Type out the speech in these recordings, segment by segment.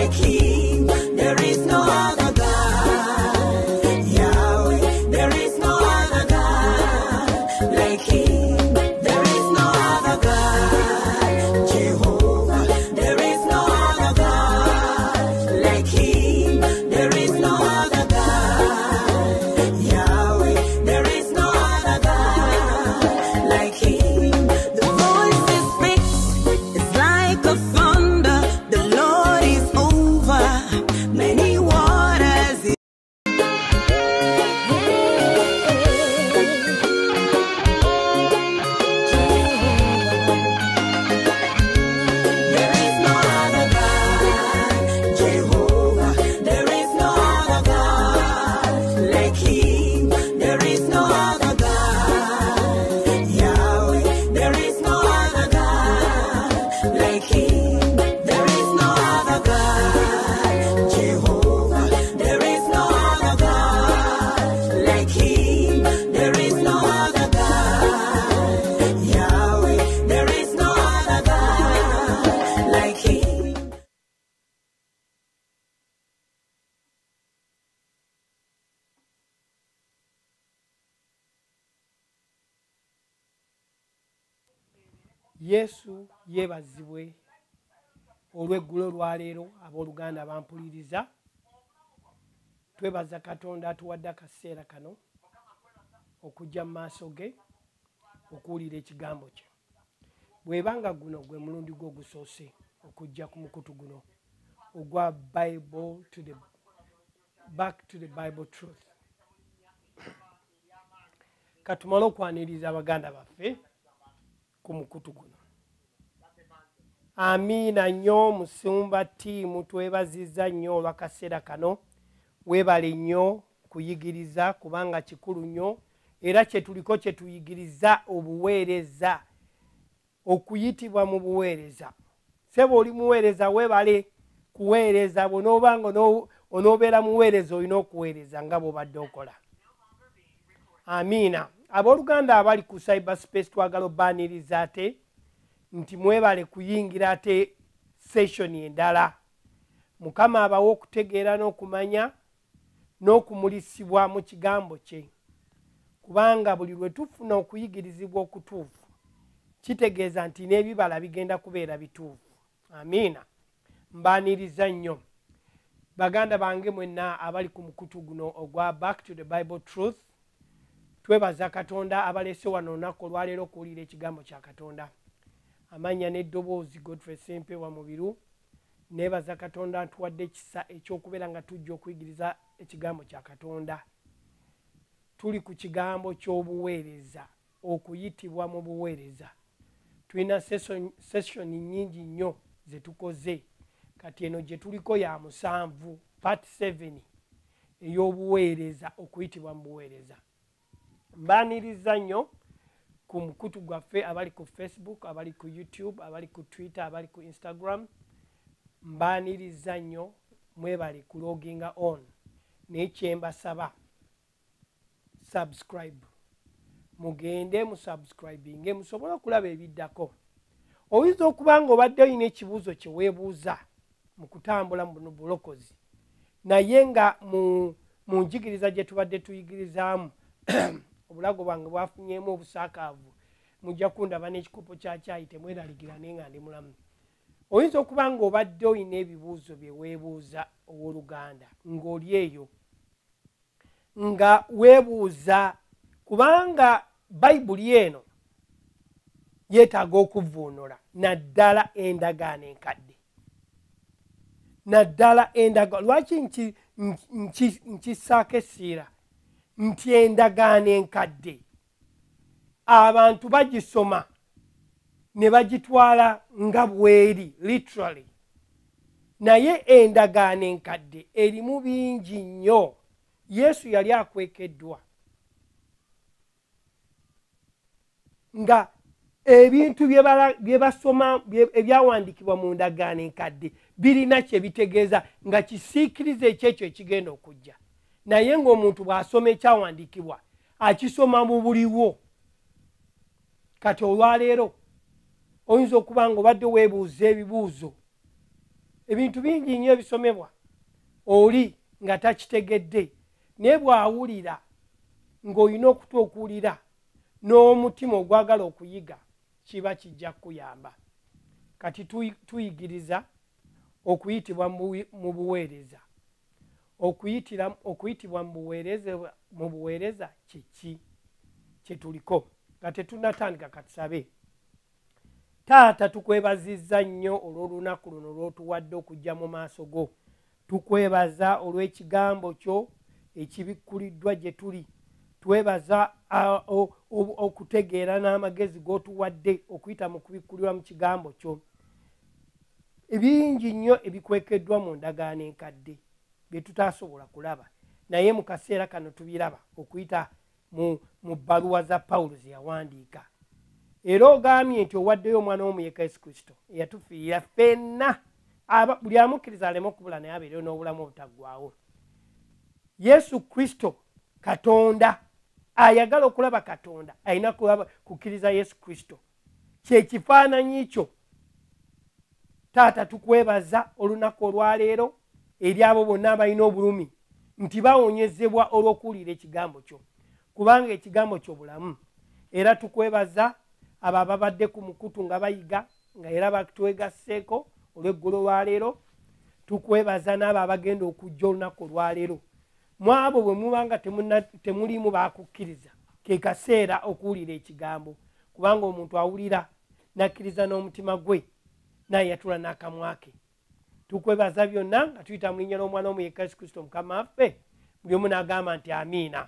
like him. There is no other God. Yahweh, there is no other God like him. There is no other God. Jehovah, there is no other God like him. There is no other God. Yahweh, there is no other God like him. The voice he speaks is like a thunder. The Lord is over many waters. There is no other God. Jehovah, there is no other God like him. There is no other God. Yahweh, there is no other God like him. There is no other God. Jehovah, there is no other God like him. There is no other God. Yahweh, there is no other God like him. Yesu yebazibwe olw'eggulo lwaleero abooluganda bampuliriza. Twebaza Katonda atuwadde akaseera kano okujja mu maaso ge okuwulira ekigambo kye. Bw'ebanga guno gwe mulundi gwo ogusoose okujja ku mukutu guno ogwa Back to the Bible Truth. Katumale okwaniriza abaganda baffe ku mukutu guno. Amiina nnyo Musumba ttiimu, twebazizza nnyo olw'akaseera kano. Weebale nnyo kuyigiriza kubanga kikulu nnyo era kye tuliko kye tuyigiriza obuweereza, okuyitibwa mu buweereza. Sebo oli muweereza weebale kuweereza, bw'onoobanga onoobeera muweereza olina okuweereza nga bw'obadde okola. Amiina. Abooluganda abali ku cyberspace twagala obbaaniriza ate nti mwebale kuyingira ate session endala. Mukama abawe okutegeera n'okumanya n'okumulisibwa mu kigambo kye, kubanga buli lwe tufuna okuyigirizibwa okutuufu kitegeeza nti n'ebibala bigenda kubeera bituufu. Amiina. Mbaaniriza nnyo baganda bange mwenna abali ku mukutu guno ogwa Back to the Bible Truth. Twebaza Katonda abalese wano olunaku olwaleero okuwulira ekigambo kya Katonda. Amanya n'eddoboozi Godfrey Sempewa Mubiru. Neebaza Katonda atuwadde ekisa eky'okubeera nga tujja okuyigiriza ekigambo kya Katonda. Tuli ku kigambo ky'obuweereza, okuyitibwa mu buweereza. Tulina session nnyingi nnyo ze tukoze. Kati eno gye tuliko ya 7, part 7 ey'obuweereza, okuyitibwa mu buweereza. Mbaaniriza nnyo ku mukutu gwaffe abali ku Facebook, abali ku YouTube, abali ku Twitter, abali ku Instagram. Mbaaniriza nnyo mwebali ku loginga on. Naye kye mbasaba, subscribe. Mugende mu subscribing musobole okulaba ebiddako. Oyinza okuba nga obadde olina ekibuuzo kye weebuuza mu kutambula mu bulokozi, naye nga mu njigiriza gye tubadde tuyigirizaamu obulago bwange bwafunyeemu obusaakaavu, mujja kundaba n'ekikopo kya caayi, temweraligira naye nga ndi mulamu. Oyinza okuba nga obadde olina ebibuuzo bye weebuuza owooluganda ng'oli eyo nga weebuuza, kubanga bayibuli eno yeetaaga okuvvuunula naddala endagaano enkadde. Naddala endagaano. Lwaki nkissaako essiira nti endagaano enkadde abantu bagisoma ne bagitwala nga bweri literally, naye endagaano enkadde erimu bingi nnyo. Yesu yali akwekeddwa nga ebintu bye basoma ebyawandiikibwa mu ndagaano enkadde birina kye bitegeeza nga kisiikiriza ekyekyo ekigenda okujja. Naye ng'omuntu bw'asoma ekyawandiikibwa akisoma mu buliwo. Kati olwaleero oyinza okuba nga obadde weebuuza ebibuuzo ebintu bingi nnyo ebisomebwa oli nga takitegedde, naye bw'awulira ng'olina okutu okuwulira n'omutima ogwagala okuyiga, kiba kijja kukuyamba. Kati tuyigiriza okuyitibwa mu buweereza. Okuyitibwa mu buweereza kiki kye tuliko nga tetunnatandika katusabe. Taata, tukwebazizza nnyo olw'olunaku luno lw'otuwadde okujja mu maaso go. Tukwebaza olw'ekigambo kyo ekibikkuliddwa gye tuli. Twebaza okutegeera n'amagezi g'otuwadde okuyita mu kubikkulirwa mu kigambo kyo. Ebingi nnyo ebikwekeddwa mu ndagaano enkadde bye tutasobola kulaba, naye mu kaseera kano tubiraba okuyita mu bbaluwa za Pawulo ze yawandiika. Era ogambye nti owaddeyo omwana w'omuyeka Yesu Kristo eyatufiirira ffenna buli amukkiriza aleme okubula naye abeereyo n'obulamu obutaggwaawo. Yesu Kristo Katonda, ayagala okulaba Katonda alina kukkiriza Yesu Kristo, kyekifaananyi kyo. Taata, tukwebaza olunaku olwaleero eri abo bonna abalina obulumi nti bawonyezebwa olw'okuwulira ekigambo kyo, kubanga ekigambo kyo bulamu. Era tukwebaza abo ababadde ku mukutu nga bayiga nga era batwegasseeko olw'eggulu lwaleero. Tukwebaza n'abo abagenda okujja olunaku olwaleero. Mu abo bwe muba nga temulimu bakukkiriza, ke kaseera okuwulira ekigambo, kubanga omuntu awulira n'akkiriza n'omutima gwe naye yatula n'akamwa ke. Tukwebaza byonna nga tuyita mu linnya ly'omwana w'omuyeka Yesu Kristo Mukama waffe. Buli omu n'agamba nti amiina.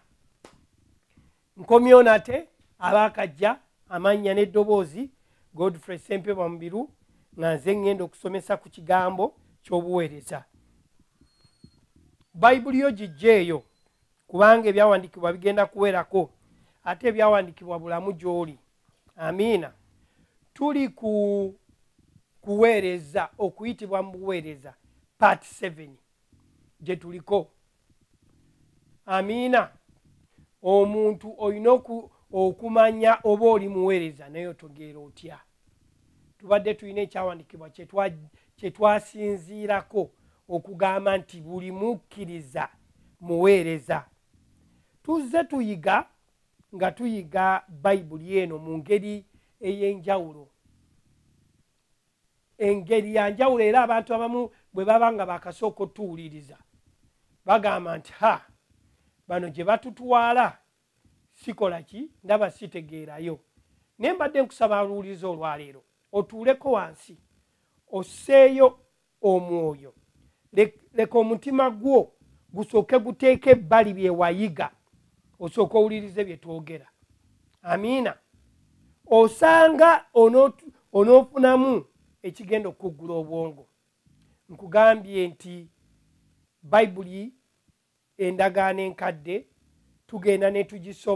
Nkomyewo nate abaakajja amannya n'eddoboozi Godfrey Ssempebwa Mubiru, nga nze ngenda okusomesa ku kigambo ky'obuweereza. Bayibuli yo gijjeeyo kubanga ebyawandiikibwa bigenda kuwerako, ate ebyawandiikibwa bulamu gy'oli. Amiina. Tuli ku kuweereza, okuyitibwa mu buweereza part 7 gye tuliko. Amiina. Omuntu olina okumanya oba oli muweereza naye otegeera otya. Tubadde tulina ekyawandiikibwa kye twasinziirako okugamba nti buli mukkiriza muweereza. Tuzze tuyiga nga tuyiga Bayibuli eno mu ngeri ey'enjawulo. Engeri ya njawulo, era abantu abamu bwe baba nga bakasooka otuwuliriza bagamba nti bano gye batutwala sikola ki, ndaba sitegeerayo. Naye mbadde nkusaba aluwuliza olwaleero otuuleko wansi osseeyo omwoyo, leka omutima gwo gusooke guteeke ebbali bye wayiga, osooke owulirize bye twogera. Amiina. Osanga onoofunamu ekigenda okuggula obwongo. Nkugambye nti Bayibuli endagaano enkadde tugenda ne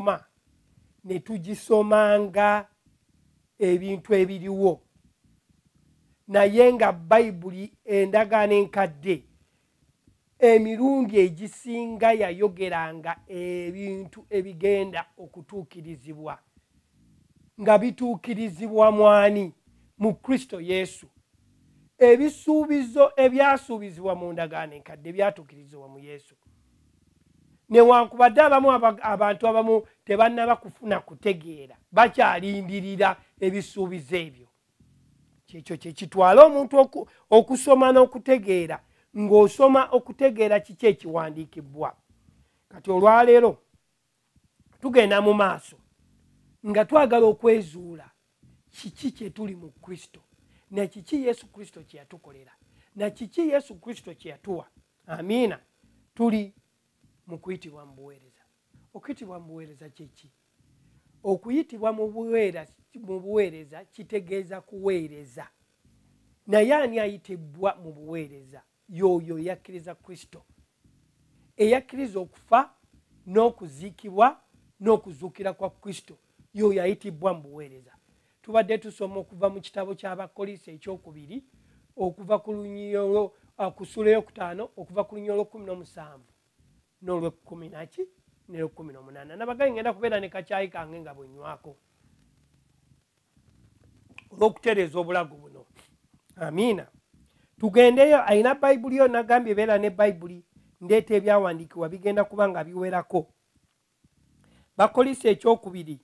tugisomanga ebintu ebiriwo, naye nga Bayibuli endagaano enkadde emirundi egisinga yayogeranga ebintu ebigenda okutuukirizibwa, nga bituukirizibwa mwani? Mu Kristo Yesu. Ebisuubizo ebyasuubizibwa mu ndagaano enkadde byatuukirizibwa mu Yesu. Newankubadde abantu abamu tebannaba kufuna kutegeera, bakyalindirira ebisuubizo ebyo. Kyekyo kye kitwala omuntu okusoma n'okutegeera, ng'osoma okutegeera kiki ekiwandiikibwa. Kati olwaleero tugenda mu maaso nga twagala okwezuula kiki kye tuli mu Kristo, na kiki Yesu Kristo kye yatukolera, na kiki Yesu Kristo kye yatuwa. Amiina. Tuli mu kuyitibwa mu buweereza. Okuyitibwa mu buweereza kyeki? Okuyitibwa mu buweereza kitegeeza kuweereza. Naye ani ayitibwa mu buweereza? Y'oyo eyakkiriza Kristo, eyakkiriza okufa n'okuziikibwa n'okuzuukira kwa Kristo, y'oyo ayitibwa mu buweereza. Tubadde tusoma okuva mu kitabo ky'Abakolinso ekyokubiri okuva ku lunyiriro ku ssula ey'okutaano okuva ku lunyiriro lw'17 n'olw'10 n'olw'18. Nabagaye ngenda kubeera ne kacaayi kange nga bwenywako olw'okutereeza obulago buno. Amiina. tugendeyo. Alina bayibuli yo nagambye beera ne bayibuli, ndeeta ebyawandiikibwa bigenda kuba nga biwerako. Bakoliso ekyokubiri,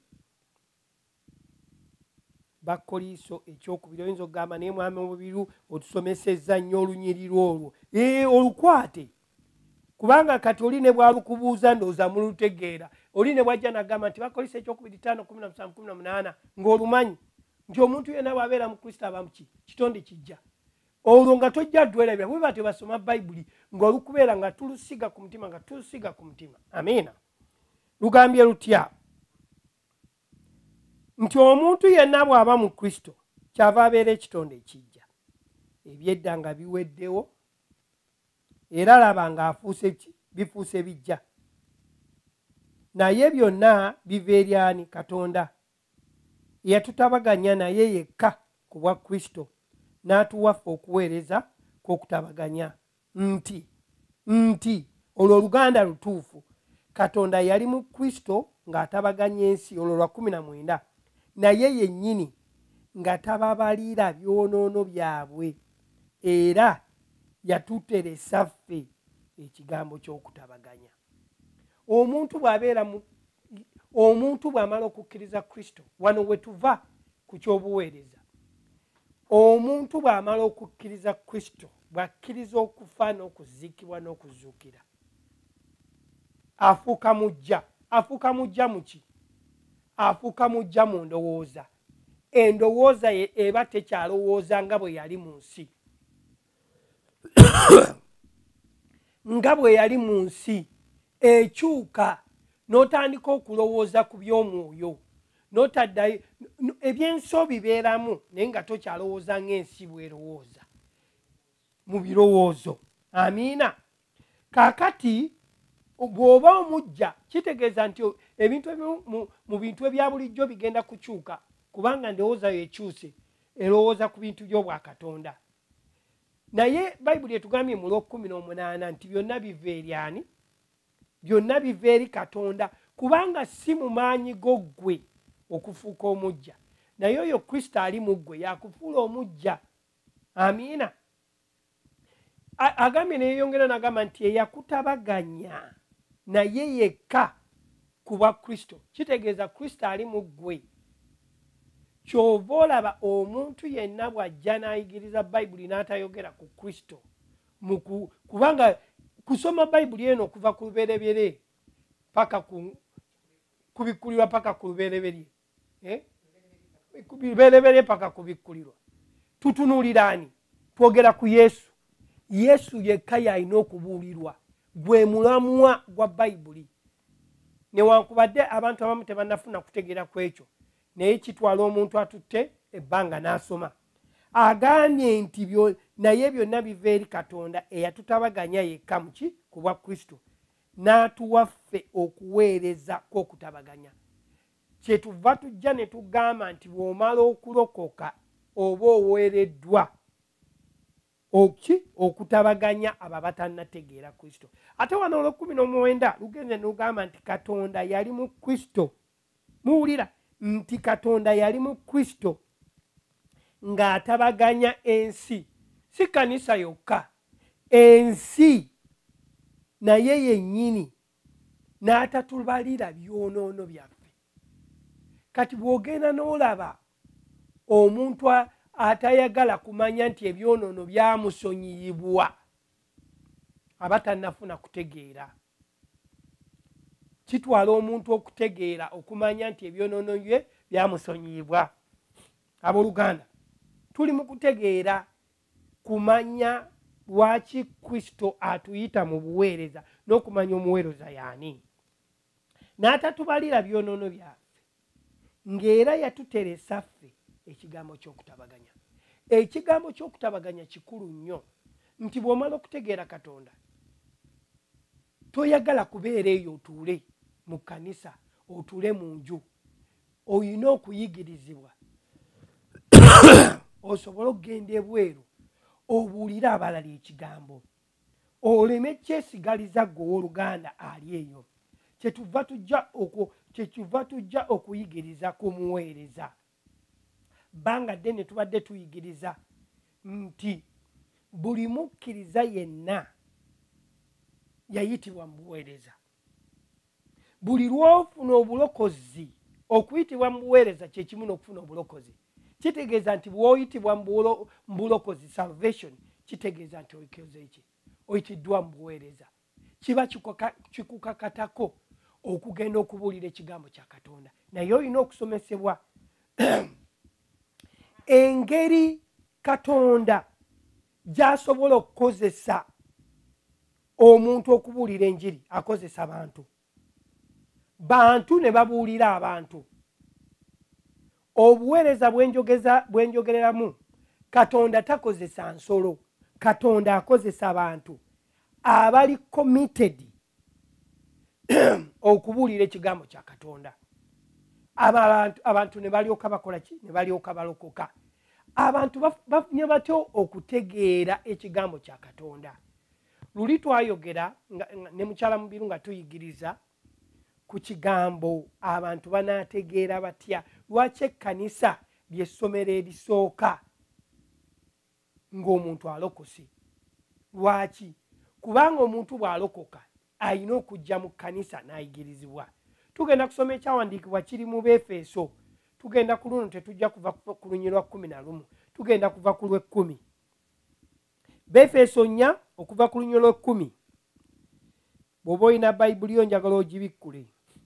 Bakoliso ekyokubiri, oyinza okugamba naye mwami obubiru otusomesezza nnyo olunyiriri olwo. Olukwate, kubanga kati oli ne bwalukubuuza ndowooza mulutegeera. Oli ne bwajja nagamba nti Bakoliso ekyokubiri 5:17-18 ng'olumanyi nti omuntu yenna bw'abeera mu Kristo aba muki kitonde kijja. Olwo nga tojja dwerabira bwe batyo basoma bayibuli ng'olukubeera nga tulusiga ku mutima, nga tulusiga ku mutima. Amiina. Lugambye lutya? Nti omuntu yenna bw'aba mu Kristo kyava abeera ekitonde ekijja. Ebyedda nga biweddewo, era laba ng'afuuse bifuuse bijja. Naye byonna biva eri ani? Katonda eyatutabaganya naye yekka ku bwa Kristo, n'atuwaffe okuweereza kw'okutabaganya. Nti olwo oluganda lutuufu, Katonda yali mu Kristo ng'atabaganya ensi, olwo lwa 19, naye yennyini nga tababalira byonoono byabwe, era yatuteresa ffe ekigambo ky'okutabaganya. Omuntu bw'amala okukkiriza Kristo, wano we tuva ku ky'obuweereza. Omuntu bw'amala okukkiriza Kristo, bw'akkiriza okufa n'okuziikibwa n'okuzuukira, afuuka mujja. Afuuka mujja mu ki? Afuuka mujja mu ndowooza. Endowooza ye eba tekyalowooza nga bwe yali mu nsi. Nga bwe yali mu nsi ekyuka, n'otandika okulowooza ku by'omwoyo, n'otaddayo ebyensi bibeeramu, naye nga tokyalowooza ng'ensi bw'erowooza mu birowoozo. Amiina. Kaakati bw'oba omujja, kitegeeza nti ebintu mu bintu ebya bulijjo bigenda kukyuka, kubanga ndowooza yo ekyuse, erowooza ku bintu by'obwakatonda. Naye bayibuli etugambye mu 18 nti byonna biva eri ani? Byonna biva eri Katonda, kubanga si mu maanyi go ggwe okufuuka omujja, naye oyo Kristo ali mu ggwe yakufuula omujja. Amiina. Agambye neyeyongera n'agamba nti eyakutabaganya naye yekka ku bwa Kristo. Kitegeeza Kristo ali mu ggwe. Kyova olaba omuntu yenna bw'ajja n'ayigiriza bayibuli n'atayogera ku Kristo, kubanga kusoma bayibuli eno okuva ku lubereberye paka ku bikkulirwa paka ku lubereberye, ku lubereberye paka ku bikkulirwa, tutunuulira ani? Twogera ku Yesu. Yesu yekka y'alina okubuulirwa, gwe mulamwa gwa bayibuli. Newankubadde abantu abamu tebannafuna kutegeera ku ekyo, naye kitwala omuntu atutte ebbanga n'asoma. Agambye nti naye byonna biva eri Katonda eyatutabaganya yekka muki? Ku bwa Kristo, n'atuwaffe okuweereza kw'okutabaganya. Kyetuva tujja ne tugamba nti bw'omala okulokoka oba oweereddwa okutabaganya abo abatannategeera Kristo. Ate wano olwo 19 lugenze n'ugamba nti Katonda yali mu Kristo. Muwulira nti Katonda yali mu Kristo ng'atabaganya ensi, si kanisa yokka, ensi naye yennyini, n'atatubalira byonoono byaffe. Kati bw'ogenda n'olaba omuntu atayagala kumanya nti ebyonoono byamusonyiyibwa, aba tannafuna kutegeera. Kitwala omuntu okutegeera okumanya nti ebyonoono bye byamusonyiyibwa. Abooluganda, tuli mu kutegeera kumanya lwaki Kristo atuyita mu buweereza n'okumanya omuweereza y'ani, n'atatubalira byonoono byaffe, ng'era yatuteresa ffe ekigambo ky'okutabaganya. Ekigambo ky'okutabaganya kikulu nnyo, nti bw'omala okutegeera Katonda toyagala kubeera eyo otuule mu kkanisa, otuule mu nju. Oyina okuyigirizibwa osobole okugenda ebweru obuulire abalala ekigambo, oleme kyesigaliza ggwe w'oluganda ali eyo. Kyetuva tujja okuyigiriza ku muweereza. Bbanga ddene tubadde tuyigiriza nti buli mukkiriza yenna yayitibwa mu buweereza. Buli lw'ofuna obulokozi, okuyitibwa mu buweereza kye kimu n'okufuna obulokozi. Kitegeeza nti bw'oyitibwa mu bulokozi, salvation, kitegeeza nti oyikoze ki? Oyitiddwa mu buweereza. Kiba kikukakatako okugenda okubuulira ekigambo kya Katonda. Naye olina okusomesebwa engeri Katonda gy'asobola okukozesa omuntu okubuulira enjiri. Akozesa bantu ne babuulira abantu. Obuweereza bwenjogereramu, Katonda takozesa nsolo, Katonda akozesa bantu abali committed okubuulira ekigambo kya Katonda. Abantu ne balyoka bakola ki? Ne balyoka balokoka. Abantu bafunye batyo okutegeera ekigambo kya Katonda. Luli twayogera ne mukyala Mubiru nga tuyigiriza ku kigambo abantu banaategeera batya. Lwaki ekkanisa ly'essomero erisooka ng'omuntu alokose? Lwaki? Kubanga omuntu bw'alokoka alina okujja mu kkanisa n'ayigirizibwa. Tugenda kusoma ekyawandiikibwa kiri mu Befeso. Tugenda ku luno, tetujja kuva ku lunyi lwa 11, tugenda kuva ku lw'ekkumi. Befeso 4 okuva ku lunyi lw'ekkumi. Bw'oba olina Bayibuli yo njagala ogibikkule.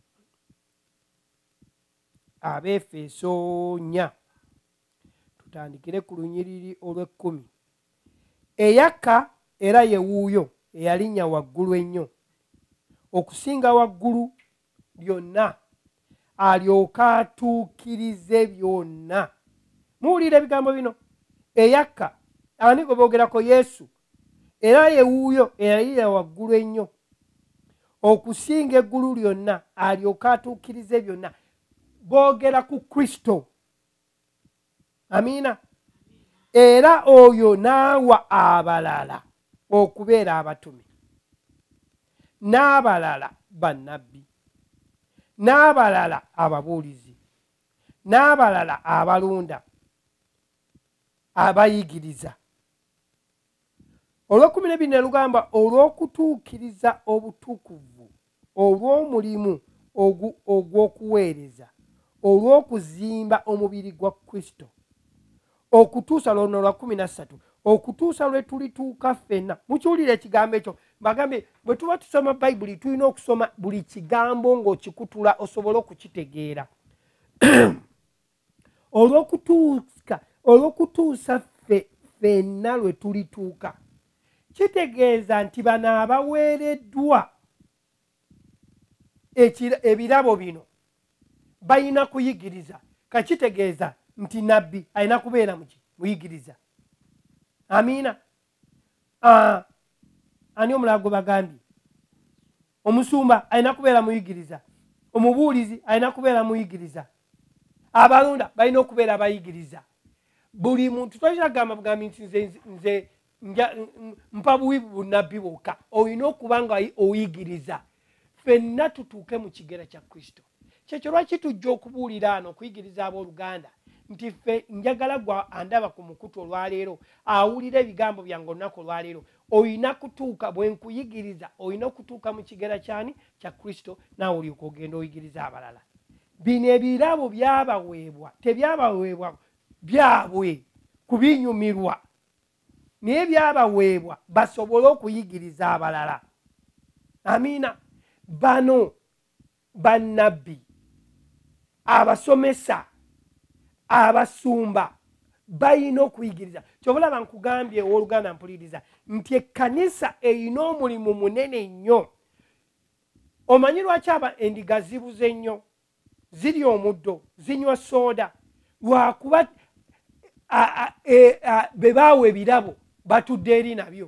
Abefeso 4 tutandikire ku lunyiriri olw'ekkumi. Eyakka era ye wuuyo eyalinnya waggulu ennyo okusinga waggulu byonna, alyoka atuukirize byonna. Muwulire ebigambo bino. Eyakka, ani gwe boogerako? Yesu. Era ye wuuyo eyalinnya waggulu ennyo okusinga eggulu lyonna, alyoka atuukirize byonna. Boogera ku Kristo. Amiina. Era oyo n'awa abalala okubeera abatume, n'abalala bannabbi, n'abalala ababuulizi, n'abalala abalunda, abayigiriza. Olw'ekkumi ne lugamba olw'okutuukiriza obutukuvu olw'omulimu ogw'okuweereza, olw'okuzimba omubiri gwa Kristo, okutuusa lwono lwa 13, okutuusa lwe tulituuka ffenna. Mukiwulire ekigambo ekyo. Mbagambye bwe tuba tusoma Bayibuli tulina okusoma buli kigambo ng'okikutula osobole okukitegeera. Olw'okutuusa ffenna lwe tulituuka, kitegeeza nti bano abaweereddwa ebirabo bino balina kuyigiriza. Kakitegeeza nti nabbi alina kubeera muyigiriza. Amiina. Ani omulala gwe bagambye? Omusumba alina kubeera muyigiriza. Omubuulizi alina kubeera muyigiriza. Abalunda balina okubeera bayigiriza. Buli muntu toyagamba bugambi nti nze mpa buwi bunnabbi bwokka. Olina okuba nga oyigiriza. Ffenna tutuuke mu kigera kya Kristo. Kyekyo lwaki tujja okubuulira ano okuyigiriza abooluganda nti ffe njagala gwa andaba ku mukutu olwaleero awulira ebigambo byange olunaku olwaleero. Olina kutuuka bwe nkuyigiriza, olina okutuuka mu kigera kyani kya Kristo, naawe olyoka ogenda oyigiriza abalala. Bino ebirabo byabaweebwa, tebyabaweebwa byabwe kubinyumirwa, naye byabaweebwa basobole okuyigiriza abalala. Amiina. Bano bannabbi, abasomesa, abasumba balina okuyigiriza. Kyobulaba nkugambye owooluganda mpuliriza nti ekkanisa erina omulimu munene nnyo. Omanyi lwaki endiga zibuze nnyo? Zirya omuddo, zinywa sooda. Lwakuba be baawa ebirabo batudde eri nabyo.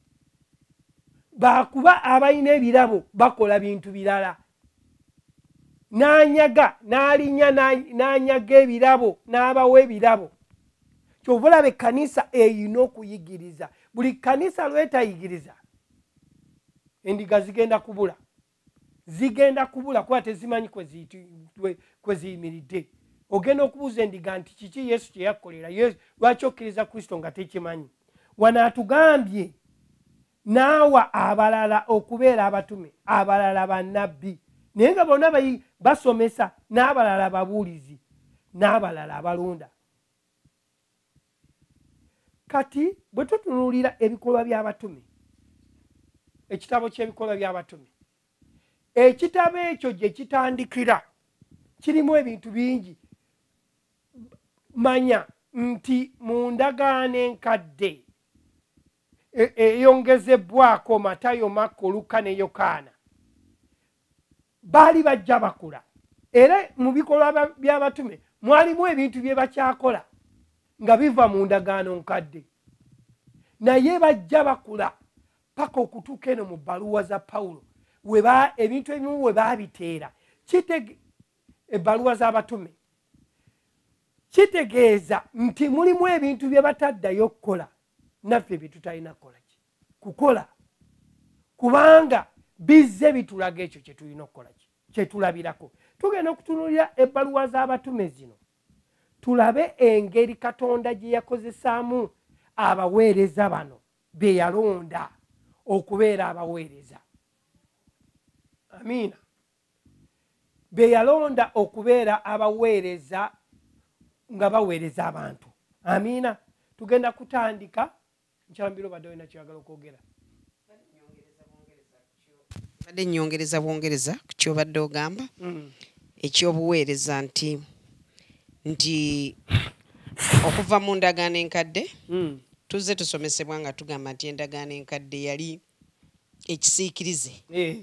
Bakuba abalina ebirabo bakola bintu birala. N'anyaga, n'alinya n'anyaga ebirabo, n'abawa ebirabo. Kyobulaba ekkanisa erina okuyigiriza. Buli kkanisa lwetayigiriza, endiga zigenda kubula. Zigenda kubula kuba tezimanyi kwe ziyimiridde. Ogenda okubuuza endiga nti kiki Yesu kye yakolera, lwaki okkiriza Kristo nga tekimanyi? wano atugambye naawa abalala okubeera abatume, abalala bannabbi, naye nga bonna basomesa, n'abalala babuulizi, n'abalala abalonda. Kati bwe tutunuulira ebikolwa by'abatume, ekitabo ky'ebikolwa by'abatume, ekitabo ekyo gye kitandikira kirimu ebintu bingi. Manya nti mu ndagaano enkadde eyongezebwako Matayo, Makko, Luka ne Yokaana baali bajja bakula, era mu bikolwa by'abatume mwalimu ebintu bye bakyakola nga biva mu ndagaano nkadde, naye bajja bakula paka okutuuka eno mu bbaluwa za Pawulo ebintu ebimu we baabiteera. Ebbaluwa z'abatume kitegeeza nti mulimu ebintu bye bataddayo okukola naffe bye tutalina kukola, kubanga bizze bitulaga ekyo kye tulina okukola, kye tulabirako. Tugenda okutunuulira ebbaluwa z'abatume zino tulabe engeri Katonda gye yakozesaamu abaweereza bano be yalonda okubeera abaweereza. Amiina. Be yalonda okubeera abaweereza nga baweereza abantu. Amiina. Tugenda kutandika. Nkyambiro badde olina kyagala okwogera. Badde nnyongereza bwongereza ku kyobadde ogamba ekyobuweereza nti okuva mu ndagaano enkadde tuzze tusomesebwa nga tugamba nti endagaano enkadde yali ekisiikirize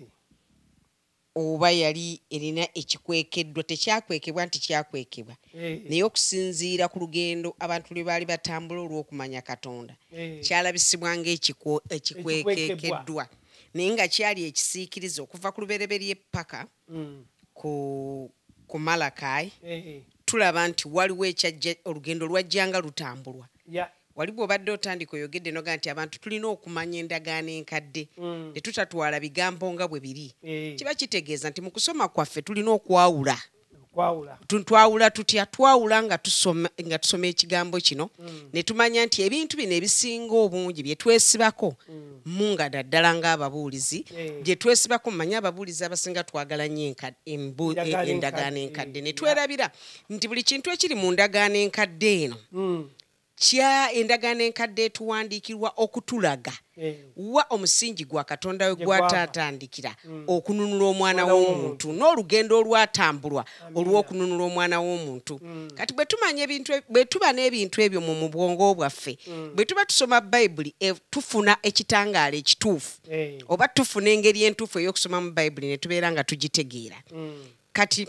oba yali erina ekikwekeddwa, tekyakwekebwa nti kyakwekebwa, naye okusinziira ku lugendo abantu lwe baali batambula olw'okumanya Katonda kyalabisibwa ng'ekikwekeddwa, naye nga kyali ekisiikirize okuva ku lubereberye paka ku Malakayi. Tulaba nti waliwo olugendo lwajjanga lutambulwa. Wali bw'obadde otandika oyogedde noga nti abantu tulina okumanya endagaano enkadde ne tutatwala bigambo nga bwe biri. Kiba kitegeeza nti mu kusoma kwaffe tulina okwawula. Twawula tutya? Twawula nga tusoma ekigambo kino ne tumanya nti ebintu bino ebisinga obungi bye twesibako munga ddala ng'ababuulizi bye twesibako. Mumanye ababuulizi abasinga twagala nnyo endagaano enkadde, ne twerabira nti buli kintu ekiri mu ndagaano enkadde eno endagaano enkadde etuwandiikirwa okutulaga wa omusingi gwa Katonda we gwatatandikira okununula omwana w'omuntu n'olugendo olwatambulwa olw'okununula omwana w'omuntu. Kati bwe tuba n'ebintu ebyo mu bwongo bwaffe, bwe tuba tusoma Bayibuli tufuna ekitangaala ekituufu oba tufuna engeri entuufu ey'okusoma mu Bayibuli ne tubeera nga tugitegeera. Kati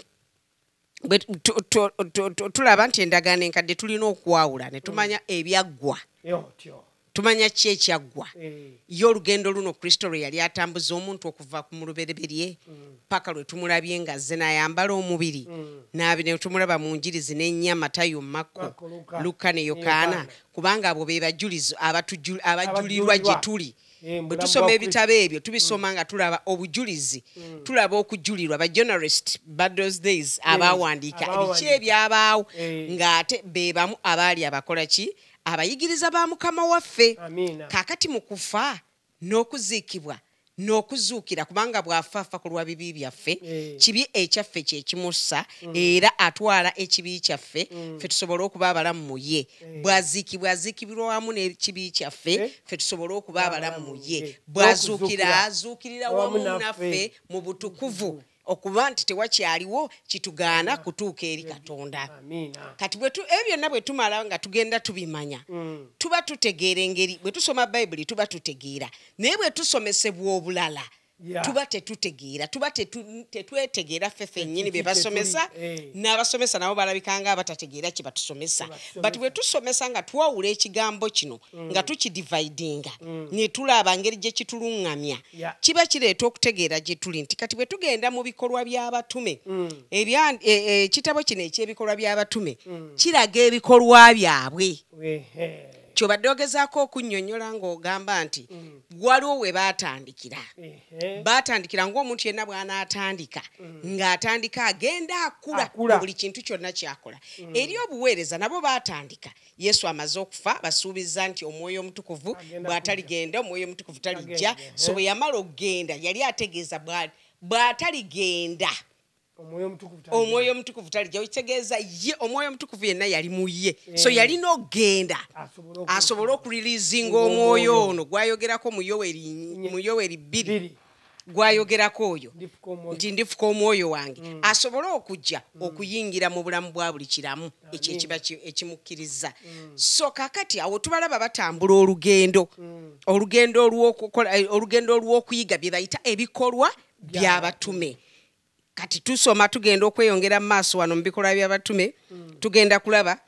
tulaba nti endagaano enkadde tulina okwawula ne tumanya ebyaggwa, tumanya ki ekyaggwa y'olugendo luno Kristo lwe yali atambuza omuntu okuva ku mulubereberye paka lwe tumulabye nga azze n'ayambala omubiri ne tumulaba mu njirizi n'ennya Matayo, Makko, Luka ne Yokaana, kubanga abo be bajulizi abajulirwa gye tuli. Bwe tusoma ebitabo ebyo tubisoma nga tulaba obujulizi, tulaba okujulirwa ba journalist those days abawandiika ebiki ebyabaawo ng'ate be bamu abaali abakola ki abayigiriza ba Mukama waffe. Kaakati mu kufa n'okuziikibwa n'okuzuukira, kubanga bw'afaafa ku lwa bibi byaffe, kibi ekyaffe kye kimussa era atwala ekibi kyaffe ffe tusobole okuba abalamu mu ye. Bw'aziikibwa aziikibirwa wamu n'ekibi kyaffe ffe tusobole okuba abalamu mu ye. Bw'azuukira azuukirira wamu naffe mu butukuvu, okuba nti tewakyaliwo kitugaana kutuuka eri Katonda. Kati ebyo byonna bwe tumala nga tugenda tubimanya tuba tutegeera engeri. Bwe tusoma Bayibuli tuba tutegeera, naye bwe tusomesebwa obulala tuba tetutegeera, tuba tetwetegeera ffe ffennyini be basomesa, n'abasomesa nabo balabikanga abatategeera kye batusomesa. But bwe tusomesa nga twawula ekigambo kino nga tukidividinga ne tulaba ngeri gye kituluŋŋamya, kiba kireeta okutegeera gye tuli. Nti kati bwe tugenda mu bikolwa by'abatume, ekitabo kino eky'ebikolwa by'abatume kiraga ebikolwa byabwe. kyobadde ogezaako okunnyonnyola ng'ogamba nti waliwo we baatandikira ng'omuntu yenna bw'anaatandika ng'atandika agenda akula buli kintu kyonna kyakola eri obuweereza nabo baatandika Yesu amaze okufa basuubiza nti omwoyo omutukuvu bw'ataligenda omwoyo omutukuvu talijja so bwe yamala okugenda yali ategeeza bw'ataligenda omwoyo omutukuvu talijja kitegeeza ye omwoyo omutukuvu yenna yali mu ye so yalina okugenda asobole okulirizinga omwoyo ono gwayogerako mu Yoweri 2 gwayogerako oyo nti ndifuka omwoyo wange asobole okujja okuyingira mu bulamu bwa buli kiramu ekyo ekiba ekimukkiriza so kakati awo tubalaba batambula olugendo olw'okuyiga bye bayita ebikolwa by'abatume kati tusoma tugenda okweyongera mu maaso wano mu bikolwa by'abatume tugenda kulaba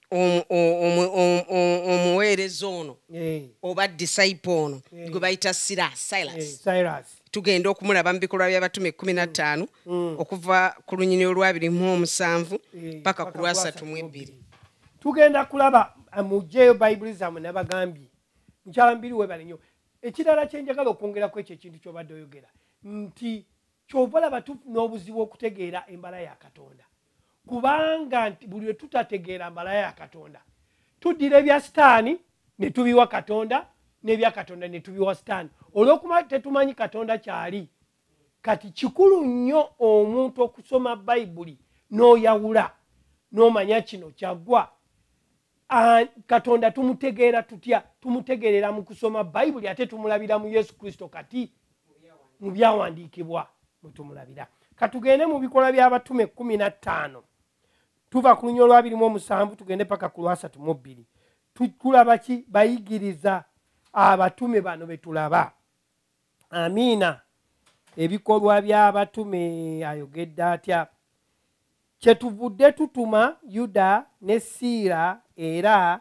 omuweereza ono oba disciple ono gwe bayita Silas tugenda okumulaba mu bikolwa by'abatume 15 okuva ku lunyini olw'27 paka ku lw'32 tugenda kulaba mujjeyo bayibuli zammwe nabagambye mukyala mbiri webale nnyo ekirala kyenjagala okwongerako ekyo ekintu kyobadde oyogera nti kyobalaba tufuna obuzibu okutegeera embala ya Katonda kubanga nti buli lwe tutategeera mbala ya Katonda tuddira ebya sitaani ne tubiwa Katonda n'ebya Katonda ne tubiwa sitaani olw'okuba tetumanyi Katonda kyali kati kikulu nnyo omuntu okusoma bayibuli n'oyawula n'omanya kino kyaggwa Katonda tumutegeera tutya tumutegeerera mu kusoma bayibuli ate tumulabira mu Yesu Kristo kati mu byawandiikibwa mutumulabira katugende mu bikolwa by'abatume 15 tuva ku lunyolo 27 tugende paka ku 32 tulaba ki bayigiriza abatume bano betulaba amina ebikolwa by'abatume ayogedde atya kyetuvudde tutuma Yuda ne Siira era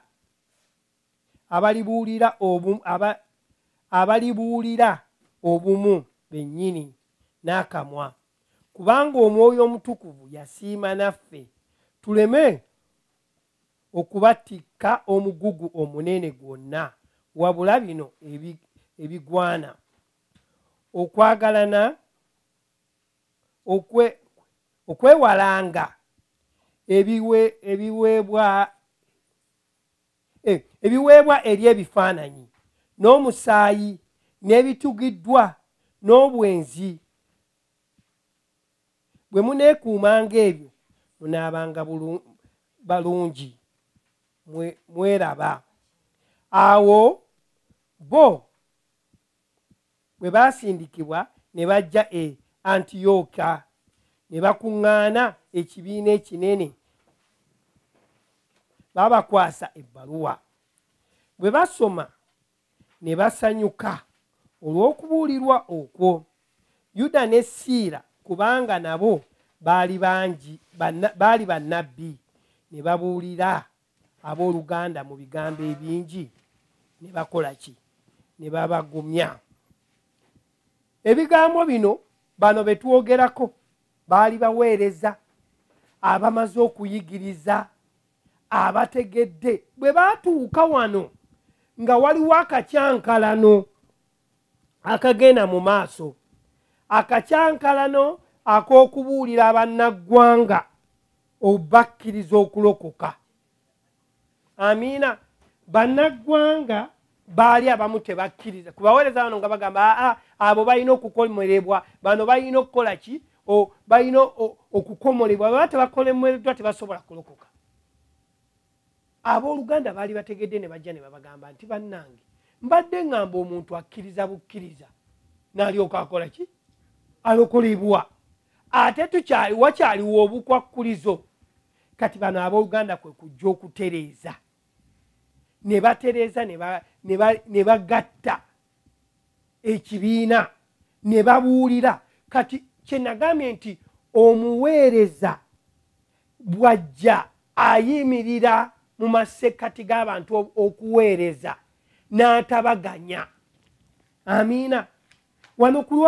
abalibuulira obumu bennyini n'akamwa kubanga omwoyo omutukuvu yasiima naffe tuleme okubatikka omugugu omunene gwonna wabula bino ebigwana okwagalana okwewalanga ebiweebwa eri ebifaananyi n'omusaayi n'ebitugiddwa n'obwenzi bwe muneekuumanga ebyo munaabanga balungi mweraba awo bo bwe baasindikibwa ne bajja e Antiyoka ne bakuŋŋaana ekibiina ekinene babakwasa ebbaluwa bwe basoma ne basanyuka olw'okubuulirwa okwo Yuda ne Siira kubanga nabo baali bannabbi ne babuulira abooluganda mu bigambo ebingi ne bakola ki ne babagumya ebigambo bino bano betwogerako baali baweereza abamaze okuyigiriza abategedde bwe baatuuka wano nga waliwo akacyankalano akagenda mu maaso akacyankalano ak'okubuulira abannaggwanga obakkiriza okulokoka amiina bannaggwanga baali abamu tebakkiriza kubaweereza bano nga bagamba abo balina okukomorebwa bano balina okukola ki balina okukomolebwa baba tebakolemeddwa tebasobola kulokoka abooluganda baali bategedde ne bajja ne babagamba nti bannange mbadde ngamba omuntu akkiriza bukkiriza n'alyoka akola ki alokolebwa ate wakyaliwo obukwakkulizo kati bano abooluganda kwe kujja okutereeza ne batereeza ne bagatta ekibiina ne babuulira kati kyenagambye nti omuweereza bwajja ayimirira mu masekkati g'abantu okuweereza n'atabaganya amiina wano ku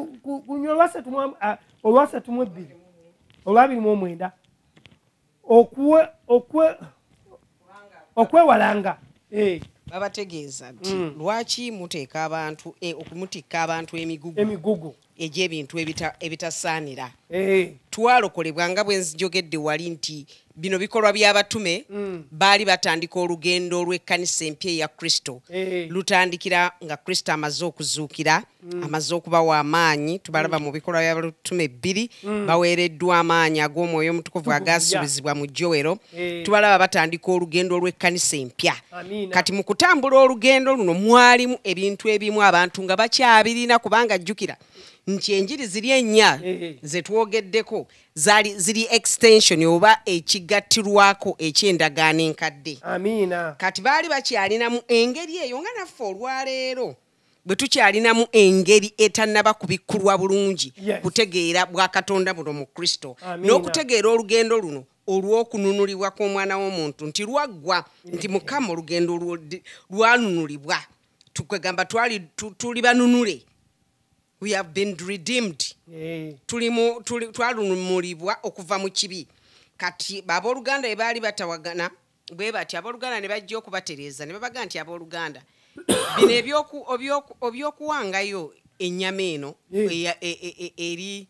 olw'29 okwewalanga babategeeza nti lwaki muteeka abantu okumutikka abantu emigugu egy'ebintu ebitasaanira twalokolebwa nga bwe nzijogedde wali nti bino bikolwa by'abatume baali batandika olugendo olw'ekkanisa empya eya Kristo lutandikira nga Kristo amaze okuzuukira amaze okubawa amaanyi tubalaba mu bikolwa by'abatume 2 baweereddwa amaanyi ag'omwoyo omutukuvu agaasubizibwa mu Jowero tubalaba batandika olugendo olw'ekkanisa empya kati mu kutambula olugendo luno mwalimu ebintu ebimu abantu nga bakyabirina kubanga jjukira nti enjiri ziri ennya zetwogeddeko ziri extension oba ekigattirwako eky'endagaano enkadde kati baali bakyalinamu engeri eyo nga naffe olwaleero bwe tukyalinamu engeri etannaba kubikkulwa bulungi kutegeera bwa Katonda buno mu Kristo n'okutegeera olugendo luno olw'okununulibwa kw'omwana w'omuntu nti lwaggwa nti Mukama olugendo lwanunulibwa tukwegamba tuli banunule. We have been redeemed. Twalunumulibwa okuva mu kibi. Kati abooluganda ebaali batawagana bwe bati abooluganda ne bajja okubatereeza ne babaga nti abooluganda bino ebyokuwangayo ennyama eno eri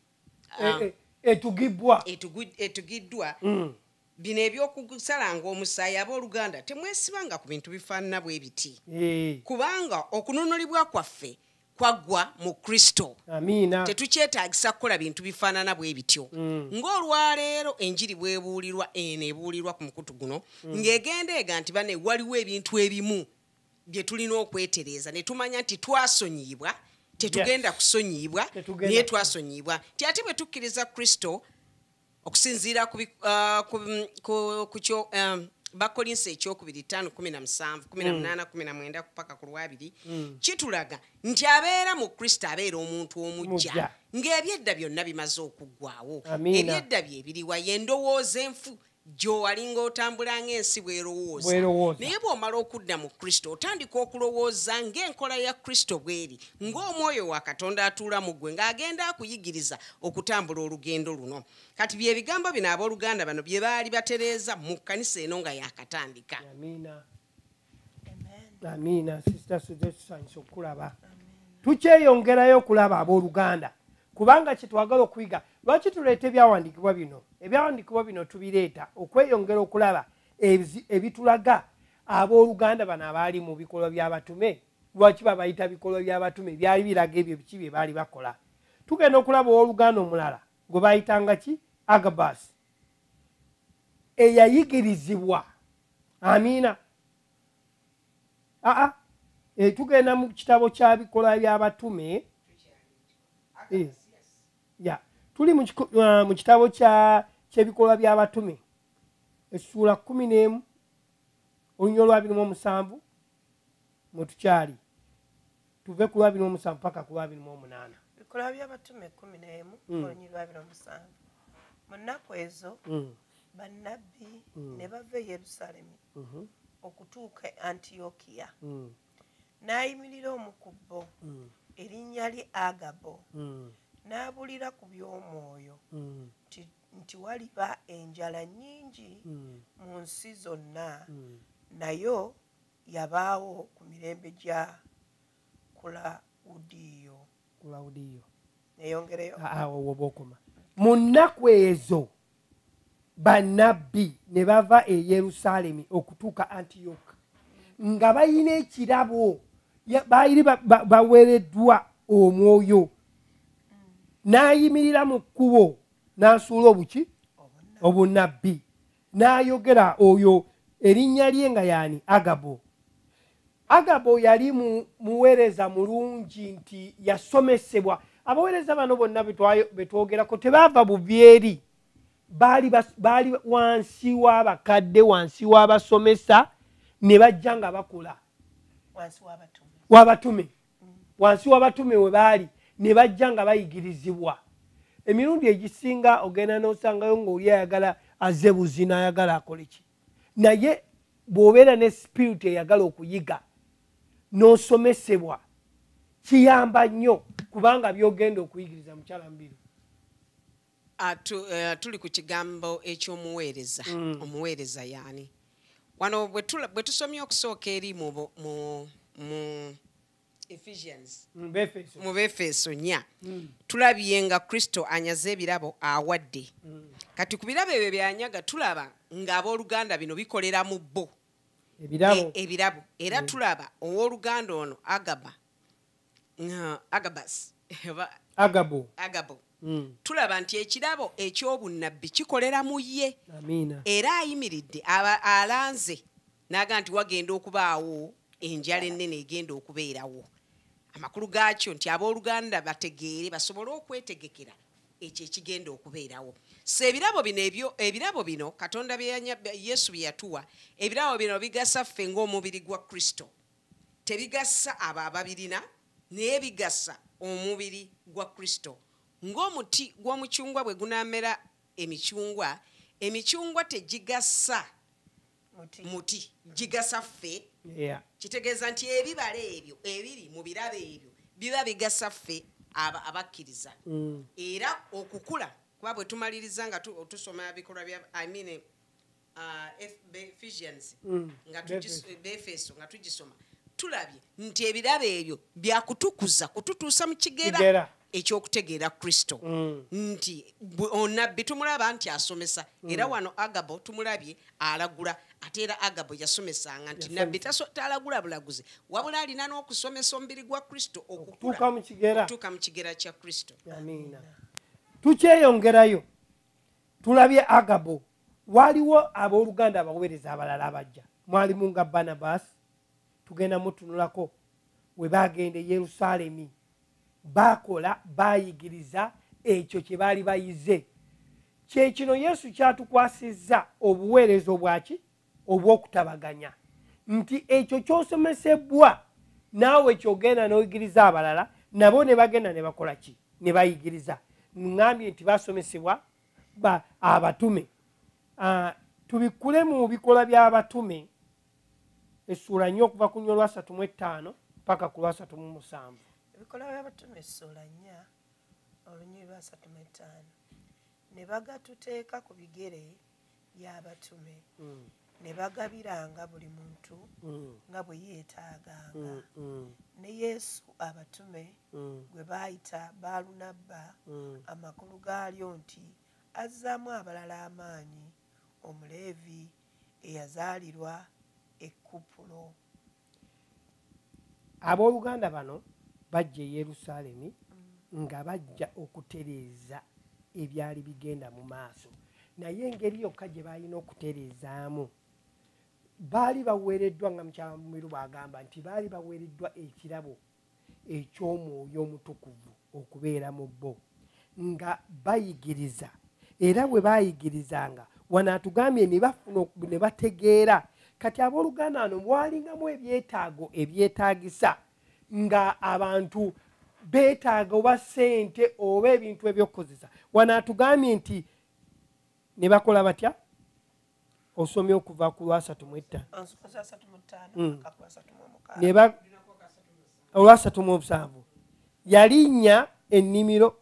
etugiddwa bino ebyokusalanga omusaayi abooluganda temwesibanga ku bintu bifaanana bwe biti kubanga okununulibwa kwaffe kwagwa mu Kristo. Tetukyetaagisa kukola bintu bifaanana bwe bityo. Ng'olwaleero enjiri bwebuulirwa ebuulirwa ku mukutu guno ng'egendeega nti bane waliwo ebintu ebimu bye tulina okwetereeza ne tumanya nti twasonyiyibwa tetugenda kusonyiyibwa naye twasonyiyibwa nti ate bwe tukkiriza Kristo okusinziira ku kyo Bakolinse ekyokubiri 5:17-18-19 kupaka ku lwabiri kitulaga nti abeera mu Kristo abeera omuntu omuggya ng'ebyedda byonna bimaze okuggwaawo ebyedda bye biriwa y'endowooza enfu gy'owalinga otambula ng'ensi bw'erowooza naye bw'omala okudda mu Kristo otandika okulowooza ng'enkola ya Kristo bw'eri ng'omwoyo wa Katonda atuula mu ggwe ng'agenda akuyigiriza okutambula olugendo luno kati bye bigambo bino abooluganda bano bye baali batereeza mu kkanisa eno nga yakatandika. Amiina Sister Suzette tusanyusa okulaba tukyeyongerayo okulaba abooluganda kubanga kyetwagala okuyiga lwaki tuleeta ebyawandiikibwa bino ebyawandiikibwa bino tubireeta okweyongera okulaba ebitulaga abooluganda bano abaali mu bikolwa by'abatume lwaki babayita bikolwa by'abatume byali biraga ebyo biki bye baali bakola tugenda okulaba owooluganda omulala gwe bayitanga ki Agabus eyayigirizibwa amiina tugenda mu kitabo kya bikolwa by'abatume tuli mu kitabo ky'ebikolwa by'abatume essuula 11 olunywa olwa 27 mwe tukyali tuve ku lwa 27 paka ku lwa 28 bikolwa by'abatume 11 olunywa lwa 27 mu nnaku ezo bannabbi ne bava e Yerusaalemi okutuuka e Antiyokiya n'ayimirira omukubbo erinnya lye Agabo n'abulira ku by'omwoyo nti waliba enjala nnyingi mu nsi zonna nayo yabaawo ku mirembe gya Kulawudiyo neyongereyo wobokoma mu nnaku ezo bannabbi ne bava e Yerusaalemi okutuuka Antiyoka nga bayina ekirabo baali baweereddwa omwoyo n'ayimirira mu kkubo n'asuula obuki obunnabbi n'ayogera oyo erinnya lye nga yaani Agabo yali muweereza mulungi nti yasomesebwa abaweereza bano bonna betwogerako tebaava bubyeri baali wansi w'abakadde wansi w'abasomesa ne bajja nga bakola w'abatume wansi w'abatume we baali ne bajja nga bayigirizibwa emirundi egisinga ogenda n'osangayo ng'oli ayagala azze buzi n'ayagala akole ki naye bw'obeera ne spirit eyagala okuyiga n'osomesebwa kiyamba nnyo kubanga byogenda okuyigiriza mukyala Mbiru. Tuli ku kigambo eky'omuweereza omuweereza yaani wano bwe tusomye okusooka eri mu Ephesians mu Befeso 4 tulabye nga Kristo anyaze ebirabo awadde. Kati ku birabo ebyo byanyaga tulaba ng'abooluganda bino bikolera mu bo ebirabo era tulaba owooluganda ono Agabo tulaba nti ekirabo ekyobunnabbi kikolera mu ye era ayimiridde alanze n'aga nti wagenda okubaawo enjala ennene egenda okubeerawo. Amakulu gaakyo nti abooluganda bategeere basobole okwetegekera ekyo ekigenda okubeerawo. So ebirabo bino Katonda Yesu bye yatuwa, ebirabo bino bigasa ffe ng'omubiri gwa Kristo. Tebigasa abo ababirina naye bigasa omubiri gwa Kristo. Ng'omuti gw'omucungwa bwe gunaamera emicungwa tegigasa muti gigasa ffe. Kitegeeza nti ebibala ebyo ebiri mu birabo ebyo biba bigasa ffe abakkiriza. Era okukula kuba bwe tumaliriza nga tusoma bikolwa bya Ephesians nga Befeso nga tugisoma tulabye nti ebirabo ebyo byakutukuza kututuusa mu kigera ekyokutegeera Kristo. Nti onabbi tumulaba nti asomesa era wano Agabo tumulabye alagula ate era Agabo yasomesanga nti nabbi talagula bulaguzi wabula alina n'okusomesa omubiri gwa Kristo okutuuka mu kigera kya Kristo. Amiina. Tukyeyongerayo tulabye Agabo waliwo abooluganda abaweereza abalala abajja mwalimu nga Barnabas tugenda mutunulako we bagenda e Yerusaalemi bakola bayigiriza ekyo kye baali bayize. Kyekino Yesu kyatukwasizza obuweereza obwaki obw'okutabaganya nti ekyo ky'osomesebwa naawe kyogenda n'oyigiriza abalala nabo ne bagenda ne bakola ki ne bayigiriza. Ngambye nti basomesebwa abatume. Tubikule mu bikola by'abatume essula 4 okuva ku nnyo lwa 35 paka ku lwa 37. Ebikola by'abatume essula 4 olunyiri lwa 35 ne bagatuteeka ku bigere by'abatume ne bagabiranga buli muntu nga bwe yeetaaganga. Ne Yesu abatume gwe baayita Balunabba amakulu gaalyo nti azzaamu abalala amaanyi Omuleevi eyazaalirwa e Kupulo. Abooluganda bano bajja e Yerusaalemi nga bajja okutereeza ebyali bigenda mu maaso, naye engeri yokka gye balina okutereezaamu baali baweereddwa nga mukyala Mumiru bw'agamba nti baali baweereddwa ekirabo eky'Omwoyo Omutukuvu okubeera mu bo nga bayigiriza. Era bwe bayigirizanga wano atugambye ne bategeera. Kati abooluganda wano mwalingamu ebyetaago ebyetaagisa nga abantu beetaaga oba ssente oba ebintu ebyokukozesa. Wano atugambye nti ne bakola batya? Osomye okuva ku lwa 35 olwa 37 yalinnya ennimiro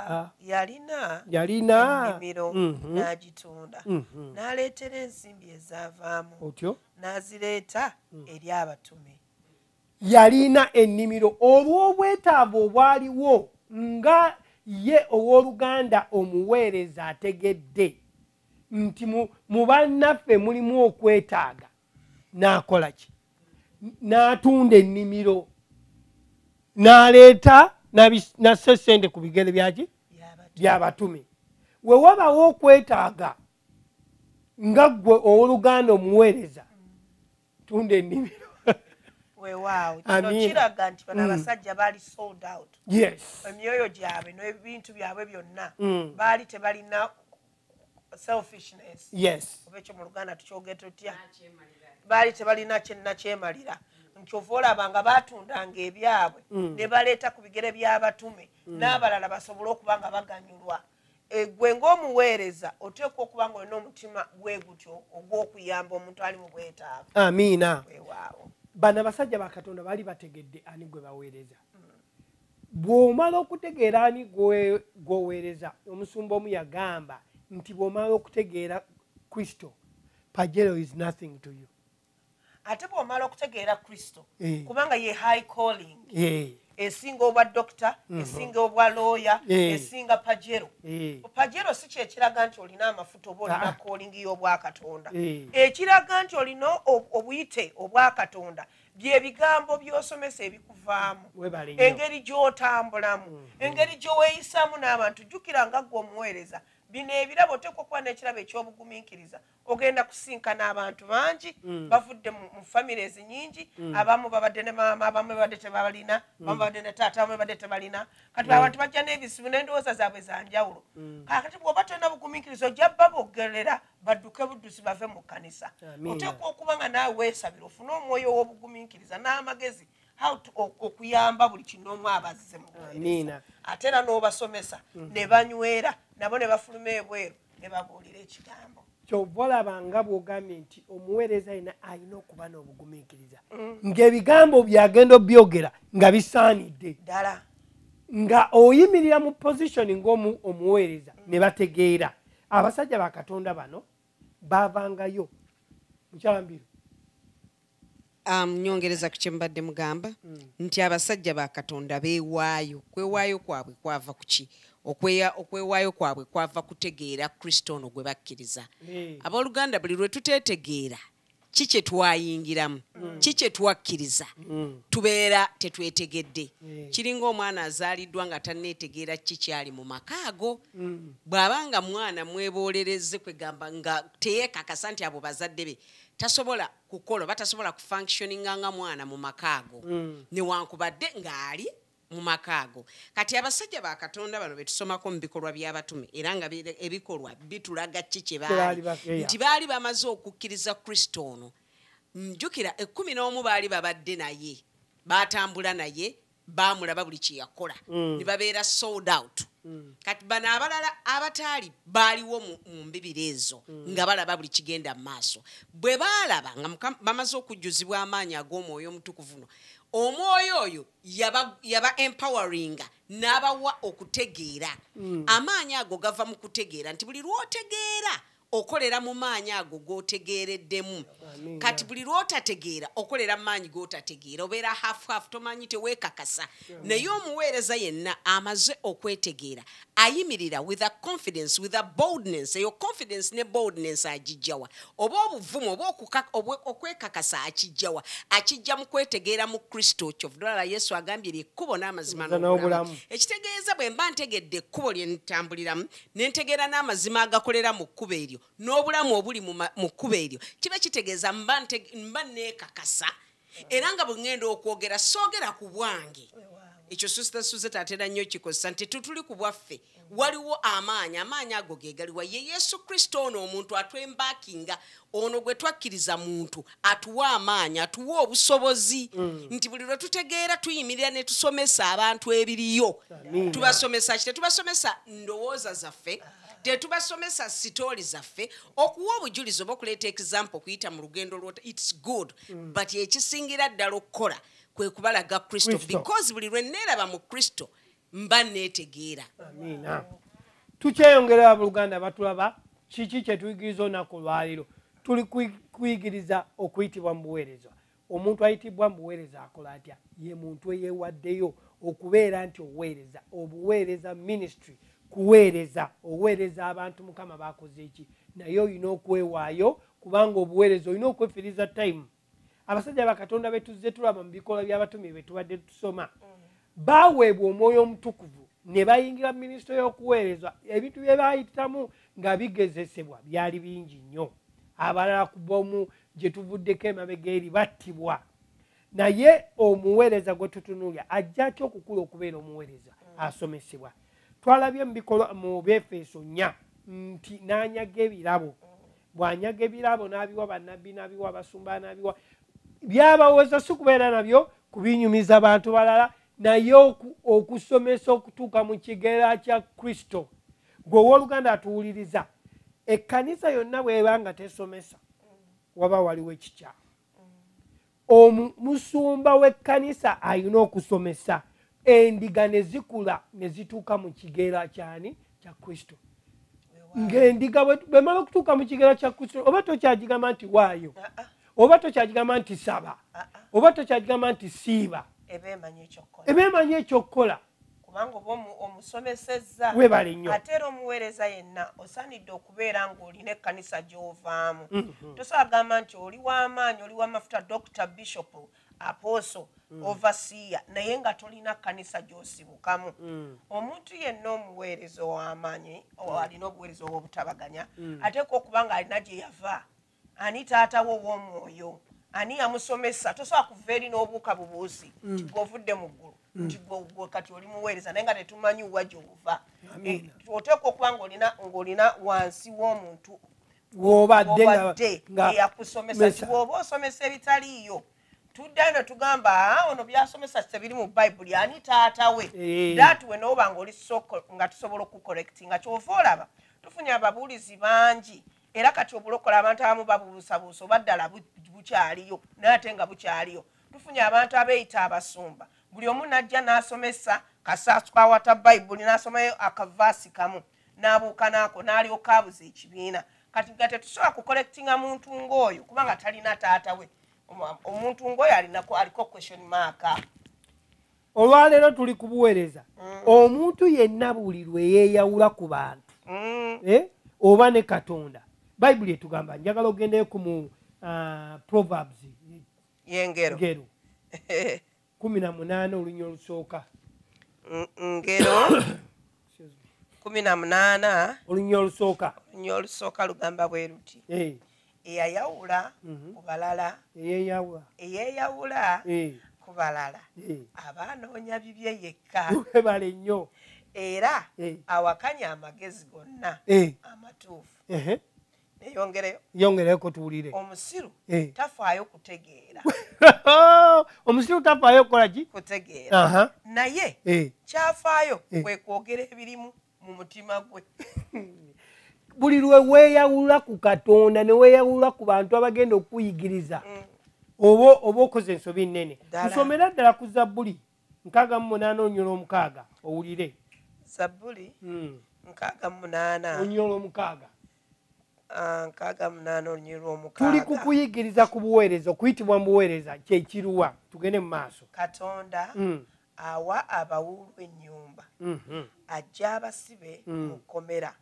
yalina ennimiro n'agitunda n'aleetera ensimbi ezaavaamu otyo n'azireeta eri abatume. Yalina ennimiro olw'obwetaavu obwaliwo nga ye owooluganda omuweereza ategedde nti mu bannaffe mulimu okwetaaga. N'akola ki? N'atunda ennimiro n'aleeta n'assa essente ku bigere byaki by'abatume. We wabawo okwetaaga nga ggwe owooluganda omuweereza tunda ennimiro. Weewaawo kino kiraga nti bano abasajja baali sold out. Emyoyo gyabwe n'ebintu byabwe byonna baali tebalina selfishness. Oba ekyo mu Luganda tukyogera tutya? Baali tebalina kyenakyemalira. Nkyova olaba nga baatundanga ebyabwe ne baleeta ku bigere by'abatume n'abalala basobole okuba nga baganyulwa. Gwe ng'omuweereza oteekwa okuba nga olina omutima gwe gutyo ogw'okuyamba omuntu ali mu bwetaavu. Amiina. Weewaawo. Bano abasajja ba Katonda baali bategedde ani gwe baweereza. Bw'omala okutegeera ani gw'oweereza, omusumba omu yagamba nti bw'omala okutegeera Kristo, Pajero is nothing to you. ate bw'omala okutegeera Kristo kubanga ye high calling esinga obwa doctor esinga obwa lawyer esinga pajero pajero si kyekiraga nti olina amafuta oba olina calling y'obwakatonda ekiraga nti olina obuyite obwakatonda byebigambo by'osomesa ebikuvaamu engeri gy'otambulamu engeri gy'oweeyisamu n'abantu jjukira nga ggwe omuweereza bino ebirabo oteekwa okuba n'ekirabo ekyobugumiikiriza ogenda kusinkana abantu bangi bavudde mu families nyingi abamu babadde ne maama abamu babadde tebalina abamu babadde ne taata abamu babadde tebalina kati abantu bajja n'ebisibu n'endowooza zaabwe za njawulo kakati bw'oba tolina bugumiikiriza ojja babogerera badduke buddusi bave mu kkanisa oteekwa okuba nga naawe weesabira ofune omwoyo w'obugumiikiriza n'amagezi okuyamba buli kinoomu abazze mu buweereza ate era n'obasomesa ne banywera nabo ne bafuluma ebweru ne babuulira ekigambo kyova olaba nga bw'ogambye nti omuweereza alina okuba n'obugumiikiriza ng'ebigambo byagenda obyogera nga bisaanidde ddala nga oyimirira mu positioni ng'omuweereza ne bategeera abasajja ba Katonda bano baavangayo mukyala Mbiru nyongereza ku kye mbadde mugamba nti abasajja ba Katonda beewaayo kwewaayo kwabwe kwava ku ki okwewaayo kwabwe kwava kutegeera Kristo ono gwe bakkiriza abooluganda buli lwe tuteetegeera ki kye twayingiramu ki kye twakkiriza tubeera tetwetegedde kiringa omwana azaaliddwa nga tanneetegeera ki kyali mu makaago bw'abanga mwana mweboolereze kwegamba nga teyeekakasa nti abo bazadde be tasobola kukola batasobola kufunctioninga nga mwana mu makaago newankubadde ng'ali mu makaago kati abasajja ba Katonda bano betusomako mu bikolwa by'abatume era nga ebikolwa bitulaga ki kye baali nti baali bamaze okukkiriza Kristo ono njukira 11 baali babadde naye baatambula naye baamulaba buli kye yakola ne babeera sold out kati bano abalala abataali baaliwo mu mbibiri ezo nga balaba buli kigenda mu maaso bwe baalaba nga bamaze okujjuzibwa amaanyi ag'omwoyo omutukuvu no omwoyo oyo yaba empoweringa n'abawa okutegeera amaanyi ago gava mu kutegeera nti buli lw'otegeera okolera mu maanyi ago g'otegeereddemu kati buli lw'otategeera okolera mu maanyi g'otategeera obeera hafu tomanyi teweekakasa naye omuweereza yenna amaze okwetegeera ayimirira with a confidence with a boldness eyo confidence ne boldness agijjawa oba obuvumu oba okwekakasa akijjawa akijja mu kwetegeera mu Kristo kyovudolala Yesu agambye lyekkubo n'amazima n'obulamu ekitegeeza bwe mba ntegedde ekkubo lye ntambuliramu ne ntegeera n'amazima agakolera mu kkubo eryo n'obulamu obuli mu kkubo eryo kiba kitegeeza mba neekakasa era nga bwe ŋŋenda okwogera soogera ku bwange ekyo Suzette atera nnyo kikozesa nti tutuli ku bwaffe waliwo amaanyi ago gegaliwa ye Yesu Kristo ono omuntu atwembakinga ono gwe twakkiriza muntu atuwa amaanyi atuwa obusobozi nti buli lwe tutegeera tuyimirira ne tusomesa abantu ebiriyo tubasomesa ki tetubasomesa ndowooza zaffe tetubasomesa sitooli zaffe okuwa obujulizi oba okuleeta example okuyita mu lugendo lwota it's good but ekisingira ddala okukola kwe kubalaga Kristo because buli lwe neeraba mu Kristo mba neetegeera. Amiina. Tukyeyongera abooluganda batulaba kiki kye tuyigiriza olunaku lwaliro tuli kuyigiriza okuyitibwa mu buweereza. Omuntu ayitibwa mu buweereza akola atya? Ye muntu eyeewaddeyo okubeera nti oweereza obuweereza ministry kuweereza oweereza abantu Mukama bakoze eki naye olina okwewaayo kubanga obuweereza olina okwefiriza time. Abasajja ba Katonda betuzze tulaba mu bikolwa by'abatumi betubadde tusoma baweebwa omwoyo omutukuvu ne bayingira mu minisitule y'okuweereza ebintu bye baayitamu nga bigezesebwa byali bingi nnyo abalala ku bomu gye tuvuddeko emabega eri battibwa naye omuweereza gwe tutunuulya ajja ki okukula okubeera omuweereza asomesebwa. Twalabye mu bikolwa mu Befeso 4 nti n'anyaga ebirabo bw'anyaga ebirabo n'abiwa bannabbi n'abiwa abasumba n'abiwa byabaweza si kubeera nabyo kubinyumiza bantu balala naye okusomesa okutuuka mu kigeera kya Kristo. Gwe owooluganda atuwuliriza ekkanisa yonna bw'ebanga tesomesa waba waliwo ekikyamu. Omusumba w'ekkanisa alina okusomesa endiga ne zikula ne zituuka mu kigeera kyani kya Kristo. Ng'endiga bw'emala okutuuka mu kigeera kya Kristo oba tokyagigamba nti waayo oba tokyagigamba nti saba oba tokyagigamba nti siiba ebeemanyi ekyokukola kubanga oba omusomesezza webale nnyo ate era omuweereza yenna osaanidde okubeera ng'olina ekkanisa gy'ovaamu tosobola gamba nti oli w'amaanyi oli w'amafuta dr bishop apostle overseer naye nga tolina kkanisa gy'osibukamu omuntu yenna omuweereza ow'amaanyi alina obuweereza obw'obutabaganya ateeka okuba nga alina gye yava ani taatawo ow'omwoyo ani yamusomesa tosobola kuva eri n'obuuka bubuusi nti gweovudde mu ggulu nti gwe kati oli muweereza naye nga tetumanyi wa gy'ova oteeka okuba ng'olina wansi w'omuntu w'obadde eyakusomesa kiwoba osomesa ebitaliiyo tuddayo ne tugamba ono byasomesa tebiri mu bayibuli ani taatawe daatuwe nooba ng'oli nga tusobola okukorekitinga kyova olaba tufunye ababuulizi bangi era kati obulokola abantu abamu babuusabuusa oba ddala bukyaliyo naye ate nga bukyaliyo tufunye abantu abeeyita abasumba buli omu najja n'asomesa kasaasukawata bayibuli n'asomayo akavaasi kamu n'abuuka naako n'alyoka abuza ekibiina kati nga tetusobola kukolekitinga muntu ng'oyo kubanga talina taatawe omuntu ng'oyo aliko question mark olwaleero tuli kubuweereza omuntu yenna buli lwe yeeyawula ku bantu oba ne katonda bayibuli etugamba njagala ogendeyo ku mu proverbs yengero 18 olunya olusooka ngero 18 olunya olusooka lugamba bwe luti eyayawula ku balala eyeeyawula ku balala aba anoonya bibye yekka webale nnyo era awakanya amagezi gonna amatuufu yongereko tuwulire omusiru tafaayo kutegeera omusiru tafaayo kukola ki kutegeera naye kyafaayo kwe kwogera ebirimu mu mutima gwe buli lwe weeyawula ku katonda ne weeyawula ku bantu abagenda okuyigiriza oba okoze ensobi nnene tusomera ddala ku zabbuli 68 owulire zabbuli 68 onyolomukaaga 68 onyolomukaaga tuli kukuyigiriza ku buweereza okuyitibwa mu buweereza kyekiruwa tugende mu maaso katonda awa abawuulu ennyumba ajja abasibe mu kkomera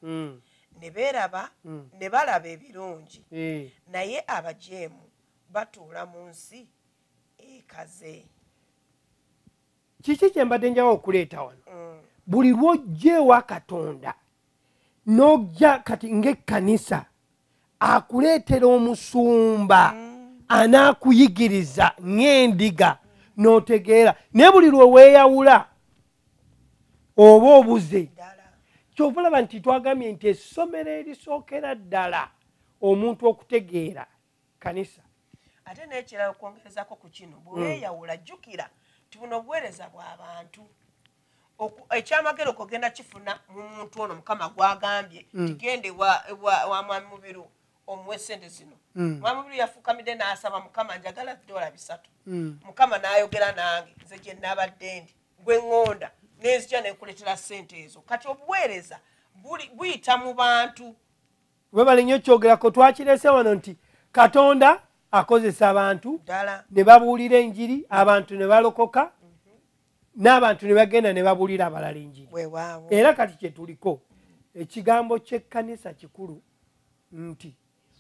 ne balaba ebirungi naye abajeemu batuula mu nsi ekaze kiki kyembadde njawo okuleeta wano buli lw'ojja ewa katonda n'ojja kati ng'ekkanisa akuleetera omusumba anaakuyigiriza ng'endiga n'otegeera naye buli lwe weeyawula oba obuze kyova olaba nti twagambye nti essomero erisookera ddala omuntu okutegeera kanisa ate n'ekirala okwongerezako ku kino bweweeyawula jjukira ti buno obuweereza bw'abantu ekyamagero okugenda kifuna mu muntu ono mukama gwagambye tigende wa mwami mubiru omuwe sente zino mwami mubiru yafuukamidde n'asaba mukama njagala $300 mukama n'ayogera nange nze gye nabadde ndi gwe ŋŋonda nenzija nenkuletera sente ezo kati obuweereza buyita mu bantu webale nnyo kyogerako twakirese wano nti katonda akozesa abantu ne babuulira enjiri abantu ne balokoka n'abantu ne bagenda ne babuulira abalala enjiri era kati kyetuliko ekigambo ky'ekkanisa kikulu nti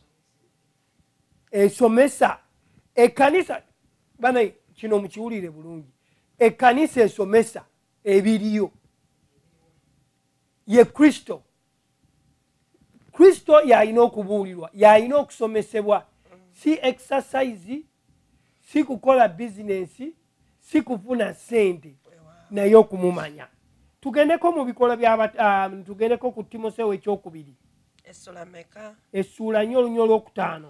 esomesa ekkanisa bana kino mukiwulire bulungi ekkanisa esomesa ebiriyo ye kristo yalina okubuulirwa yalina okusomesebwa si exercise si kukola bizinensi si kufuna sente naye okumumanya tugendeko mu bikola tugendeko ku timoseewo ekyokubiri essuula nnyo olunya olwokutaano